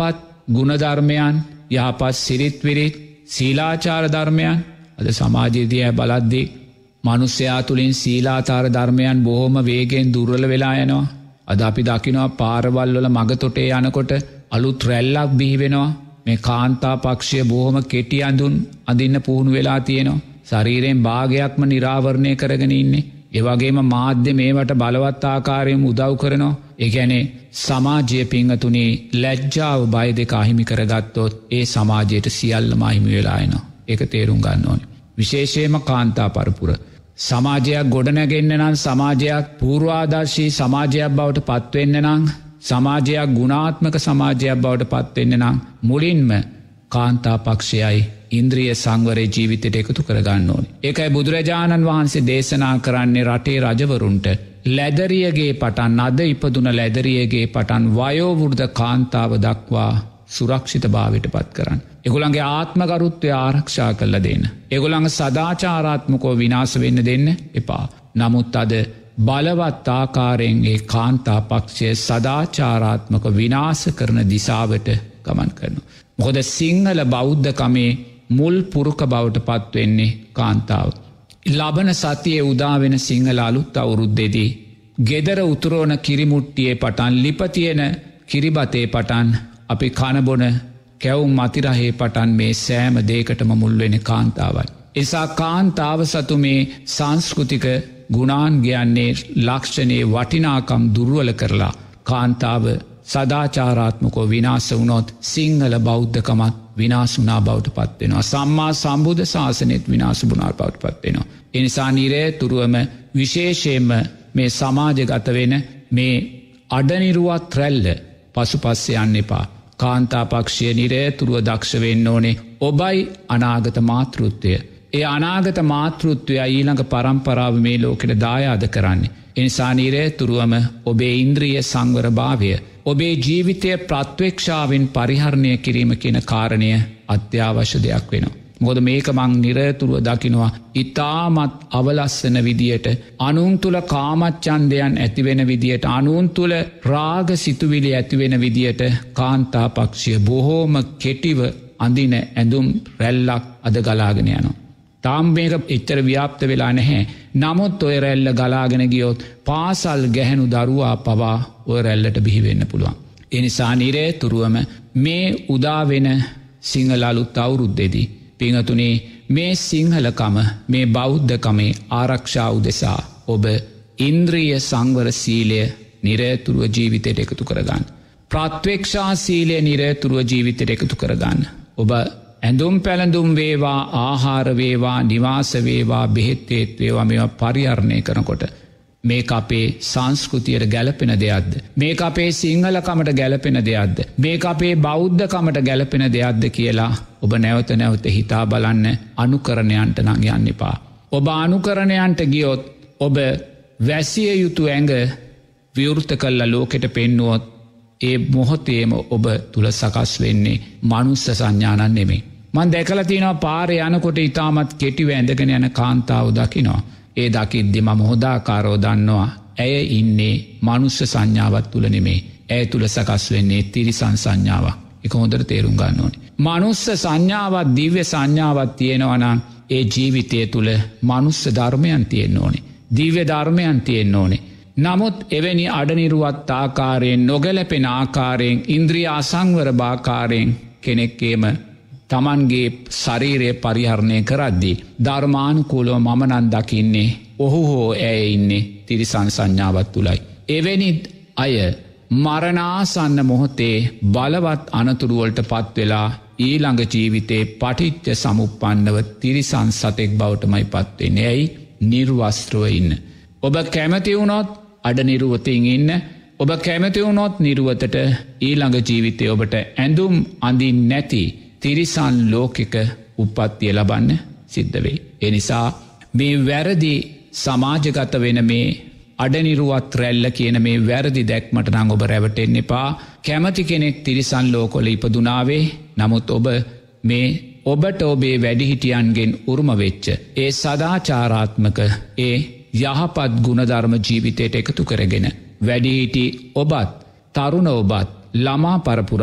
ගුණධර්මයන් යහපත් සිරිත් විරිත් සීලාචාර ධර්මයන් අද සමාජයේදී බලද්දී මනුස්සයා තුළින් සීලාචාර ධර්මයන් බොහොම වේගෙන් දුර්වල වෙලා යනවා. අද අපි දකිනවා පාරවල් වල මගතොටේ යනකොට අලුත් රැල්ලක් බිහි වෙනවා. මේ කාන්තා පක්ෂය බොහොම කෙටි අඳුන් අඳින්න පුහුණු වෙලා තියෙනවා. ශරීරයෙන් භාගයක්ම නිරාවරණය කරගෙන ඉන්නේ. ඒ වගේම මාධ්‍ය මේවට බලවත් ආකාරයෙන් උදව් කරනවා. ඒ කියන්නේ සමාජයේ පිංගතුණි ලැජ්ජාව බය දෙක අහිමි කරගත්තොත් ඒ සමාජයට සියල්ලම අහිමි වෙලා යනවා. ඒක තේරුම් ගන්න ඕනේ. විශේෂයෙන්ම කාන්තා පරපුර සමාජයක් ගොඩනැගෙන්න නම් සමාජයක් පූර්වාදර්ශී සමාජයක් බවට පත්වෙන්න නම් සමාජයක් ගුණාත්මක සමාජයක් බවට පත්වෙන්න නම් මුලින්ම කාන්තා පක්ෂයයි ඉන්ද්‍රිය සංවරය ජීවිතයට එකතු කරගන්න ඕනේ. ඒකයි බුදුරජාණන් වහන්සේ දේශනා කරන්නේ රටේ රජවරුන්ට ලැදරියගේ පටන් අද ඉපදුන ලැදරියගේ පටන් වයෝවෘද්ධ කාන්තාව දක්වා සුරක්ෂිත භාවයට පත් කරන්න. එගොළන්ගේ ආත්මගරුත්වය ආරක්ෂා කළ දෙන්න. එගොළඟ සදාචාරාත්මකෝ විනාශ වෙන්න දෙන්න එපා. නමුත් අද බලවත් ආකාරයෙන්ගේ කාන්තා පක්ෂය සදාචාරාත්මක විනාශ කරන දිසාවට ගමන් කරනවා. මොකද සිංහල බෞද්ධකමේ මුල් පුරුක බවට පත්වෙන්නේ කාන්තාව. ලබන සතියේ උදාවෙන සිංහල අලුත් අවුරුද්දේදී ගෙදර උතුරෝන කිරිමුට්ටියේ පටන් ලිපතියෙන කිරිබතේ පටන් අපි කනබොන කැවුම් මතිරහේ පටන් මේ සෑම දේකටම මුල්වෙන කාන්තාවයි. එසා කාන්තාව සතු මේ සංස්කෘතික ගුණාන් ගයන්නේ ලක්ෂණයේ වටිනාකම් දුර්වල කරලා කාන්තාව සදාචාරාත්මකෝ විනාශ වුණොත් සිංහල බෞද්ධකමත් විනාශුනා බවට පත්වෙනවා. සම්මා සම්බුද්ධ ශාසනයත් විනාශ වුණා බවට පත්වෙනවා. එනිසා නිරේතුරුවම විශේෂයෙන්ම මේ සමාජගත වෙන මේ අඩනිරුවත් රැල්ල පසුපස්සේ යන්න එපා. කාන්තා පක්ෂය නිරේතුරුව දක්ෂ වෙන්න ඕනේ ඔබයි අනාගත මාතෘත්වය. ඒ අනාගත මාතෘත්වය ඊළඟ පරම්පරාව මේ ලෝකෙට දායාද කරන්නේ. එනිසා නිරේතුරුවම ඔබේ ඉන්ද්‍රිය සංවර භාවය ඔබේ ජීවිතය ප්‍රත්වේක්ෂාවෙන් පරිහරණය කිරීම කියන කාරණය අත්‍යවශ්‍ය දෙයක් වෙනවා. මොකද මේක මං නිරතුරුව දකිනවා ඉතාමත් අවලස්සන විදියට අනුන් තුළ කාමච්ඡන්දයන් ඇතිවෙන විදියට අනුන් තුළ රාග සිතුවිලි ඇතිවෙන විදියට කාන්තා පක්ෂය බොහෝම කෙටිව අඳින ඇඳුම් රැල්ලක් අද ගලාගෙන යනවා. තාම් මේක එච්චර ව්‍යාප්ත වෙලා නැහැ. නමුත් ඔය රැල්ල ගලාගෙන ගියොත් පාසල් ගැහැණු දරුවා පවා ඔය රැල්ලට බිහි වෙන්න පුළුවන්. ඒ නිසා නිරේතුරුවම මේ උදාවෙන සිංහල අලුත් අවුරුද්දේදී පිංගතුනේ මේ සිංහලකම මේ බෞද්ධකමේ ආරක්ෂා උදෙසා ඔබ ඉන්ද්‍රිය සංවර සීලය නිරේතුරුව ජීවිතයට එකතු කරගන්න. ප්‍රත්වේක්ෂා සීලය නිරේතුරුව ජීවිතයට එකතු කරගන්න. ඔබ ඇඳුම් පැළඳුම් වේවා ආහාර වේවා නිවාස වේවා බෙහෙත්තේත් වේවා මේවා පරිහරණය කරනකොට මේක අපේ සංස්කෘතියට ගැලපෙන දෙයක්ද මේක අපේ සිංහලකමට ගැලපෙන දෙයක්ද මේක අපේ බෞද්ධකමට ගැලපෙන දෙයක්ද කියලා ඔබ නැවත නැවත හිතා බලන්න අනුකරණයන්ට නම් යන්න එපා. ඔබ අනුකරණයන්ට ගියොත් ඔබ වැසිය යුතු ඇඟ විවෘත කළා ලෝකෙට පෙන්නුවොත් ඒ මොහොතේම ඔබ තුල සකස් වෙන්නේ මනුස්ස සංඥානන් නෙමෙයි. මම දැකලා තියෙනවා පාරේ යනකොට ඊටමත් කෙටිව ඇඳගෙන යන කාන්තාව දකිනවා. ඒ දකිද්දි මම හොදාකාරව දන්නවා ඇය ඉන්නේ මනුස්ස සංඥාවක් තුල නෙමෙයි. ඇය තුල සකස් වෙන්නේ තිරිසන් සංඥාවක්. ඒක හොඳට තේරුම් ගන්න ඕනේ. මනුස්ස සංඥාවක් දිව්‍ය සංඥාවක් තියෙනවා නම් ඒ ජීවිතය තුල මනුස්ස ධර්මයන් තියෙන්න ඕනේ. දිව්‍ය ධර්මයන් තියෙන්න ඕනේ. නමුත් එවැනි අඩනිරුවත් ආකාරයෙන් නොගැලපෙන ආකාරයෙන් ඉන්ද්‍රිය අසංවර ආකාරයෙන් කෙනෙක්ගේම තමන්ගේ ශරීරය පරිහරණය කරද්දී ධර්මානුකූලව මම නම් දකින්නේ ඔහු හෝ ඇය ඉන්නේ තිරිසන් සංඥාවක් තුලයි. එවැනි අය මරණාසන්න මොහොතේ බලවත් අනතුරු වලට පත් වෙලා ඊළඟ ජීවිතේ පටිච්ච සමුප්පන්නව තිරිසන් සතෙක් බවටමයි පත් වෙන්නේ. ඇයි? නිර්වස්ත්‍රව ඉන්න. ඔබ කැමති වුණොත් අඩ නිරුවතින් ඉන්න. ඔබ කැමති වුණොත් නිරුවතට ඊළඟ ජීවිතේ ඔබට ඇඳුම් අඳින් නැති තිරිසන් ලෝකෙක උප්පත්තිය ලබන්න සිද්ධ වෙයි. ඒ නිසා මේ වැරදි සමාජගත වෙන මේ අඩනිරුවත් රැල්ල කියන මේ වැරදි දැක්මට නම් ඔබ රැවටෙන්න එපා. කැමති කෙනෙක් තිරිසන් ලෝකවල ඉපදුනාවේ. නමුත් ඔබ මේ ඔබට ඔබේ වැඩිහිටියන්ගෙන් උරුම වෙච්ච ඒ සදාචාරාත්මක ඒ යහපත් ගුණධර්ම ජීවිතයට එකතු කරගෙන වැඩිහිටි ඔබත් තරුණ ඔබත් ළමා පරපුරත්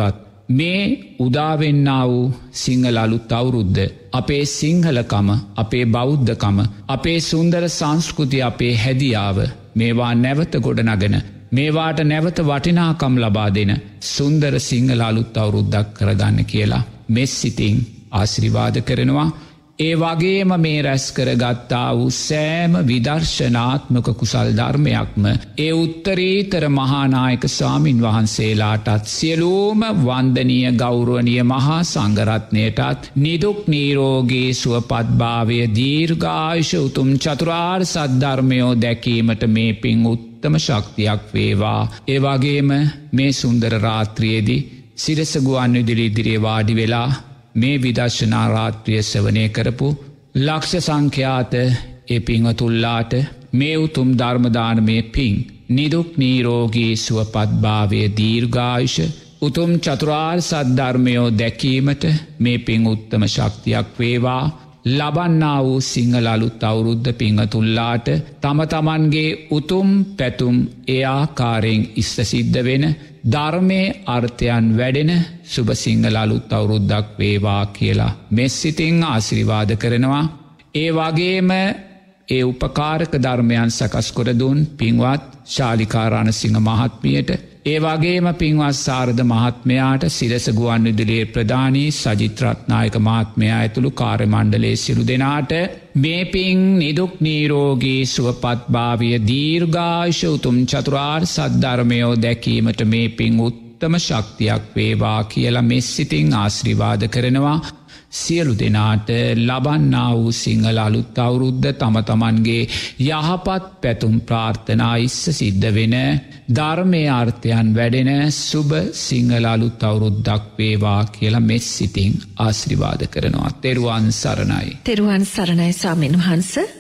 මේ උදාවෙන්නා වූ සිංහල අලුත් අවුරුද්ද අපේ සිංහලකම අපේ බෞද්ධකම අපේ සුන්දර සංස්කෘතිය අපේ හැදියාව මේවා නැවත ගොඩනගෙන මේවාට නැවත වටිනාකම් ලබා දෙන සුන්දර සිංහල අලුත් අවුරුද්දක් කරගන්න කියලා මෙස් සිතින් ආශිර්වාද කරනවා. ඒ වගේම මේ රැස් කරගත්තා වූ සෑම විදර්ශනාත්මක කුසල් ධර්මයක්ම ඒ උත්තරීතර මහානායක ස්වාමින් වහන්සේලාටත් සියලුම වන්දනීය ගෞරවනීය මහා සංඝරත්නයටත් නිදුක් නිරෝගී සුවපත්භාවය දීර්ඝායුෂ උතුම් චතුරාර්ය සද්ධර්මයෝ දැකීමට මේ පින් උත්තම ශක්තියක් වේවා. ඒ වගේම මේ සුන්දර රාත්‍රියේදී සිරස ගුවන්විදුලි ඉදිරියේ වාඩි වෙලා මේ විදර්ශනා රාත්‍රිය සවනය කරපු ලක්ෂ සංඛ්‍යාත ඒ පින්වතුල්ලාට මේ උතුම් ධර්මදානමය පින් නිදුක් නිරෝගී සුවපත්භාවය දීර්ඝායුෂ උතුම් චතුරාර්ය සද්ධර්මයෝ දැකීමට මේ පින් උත්තම ශක්තියක් වේවා. ලබන්නා වූ සිංහල අලුත් අවුරුද්ද පින්වතුල්ලාට තම තමන්ගේ උතුම් පැතුම් ඒ ආකාරයෙන් ඉෂ්ට සිද්ධ වෙන ධර්මයේ අර්ථයන් වැඩෙන සුබ සිංහල අලුත් අවුරුද්දක් වේවා කියලා මෙස් සිතින් ආශිර්වාද කරනවා. ඒ වගේම ඒ උපකාරක ධර්මයන් සකස් කර දුන් පින්වත් ශාලිකා රණසිංහ මහත්මියට ඒ වගේම පින්වත් සාරද මහත්මයාට සිරස ගුවන්විදුලියේ ප්‍රධානී සජිත් රත්නායක මහත්මයා ඇතුළු කාර්ය මණ්ඩලයේ සියලු දෙනාට මේ පින් නිදුක් නිරෝගී සුවපත්භාවය දීර්ඝායුෂ උතුම් චතුරාර්ය සද්ධර්මයෝ දැකීමට මේ පින් උත්තම ශක්තියක් වේවා කියලා මෙස් සිතින් ආශිර්වාද කරනවා. සියලු දෙනාට ලබන්නා වූ සිංහල අලුත් අවුරුද්ද තම තමන්ගේ යහපත් පැතුම් ප්‍රාර්ථනා ඉස්ස සිද්ධ වෙන ධර්මයේ අර්ථයන් වැඩෙන සුබ සිංහල අලුත් අවුරුද්දක් වේවා කියලා මෙස් සිතින් ආශිර්වාද කරනවා. තෙරුවන් සරණයි. තෙරුවන් සරණයි ස්වාමීන් වහන්සේ.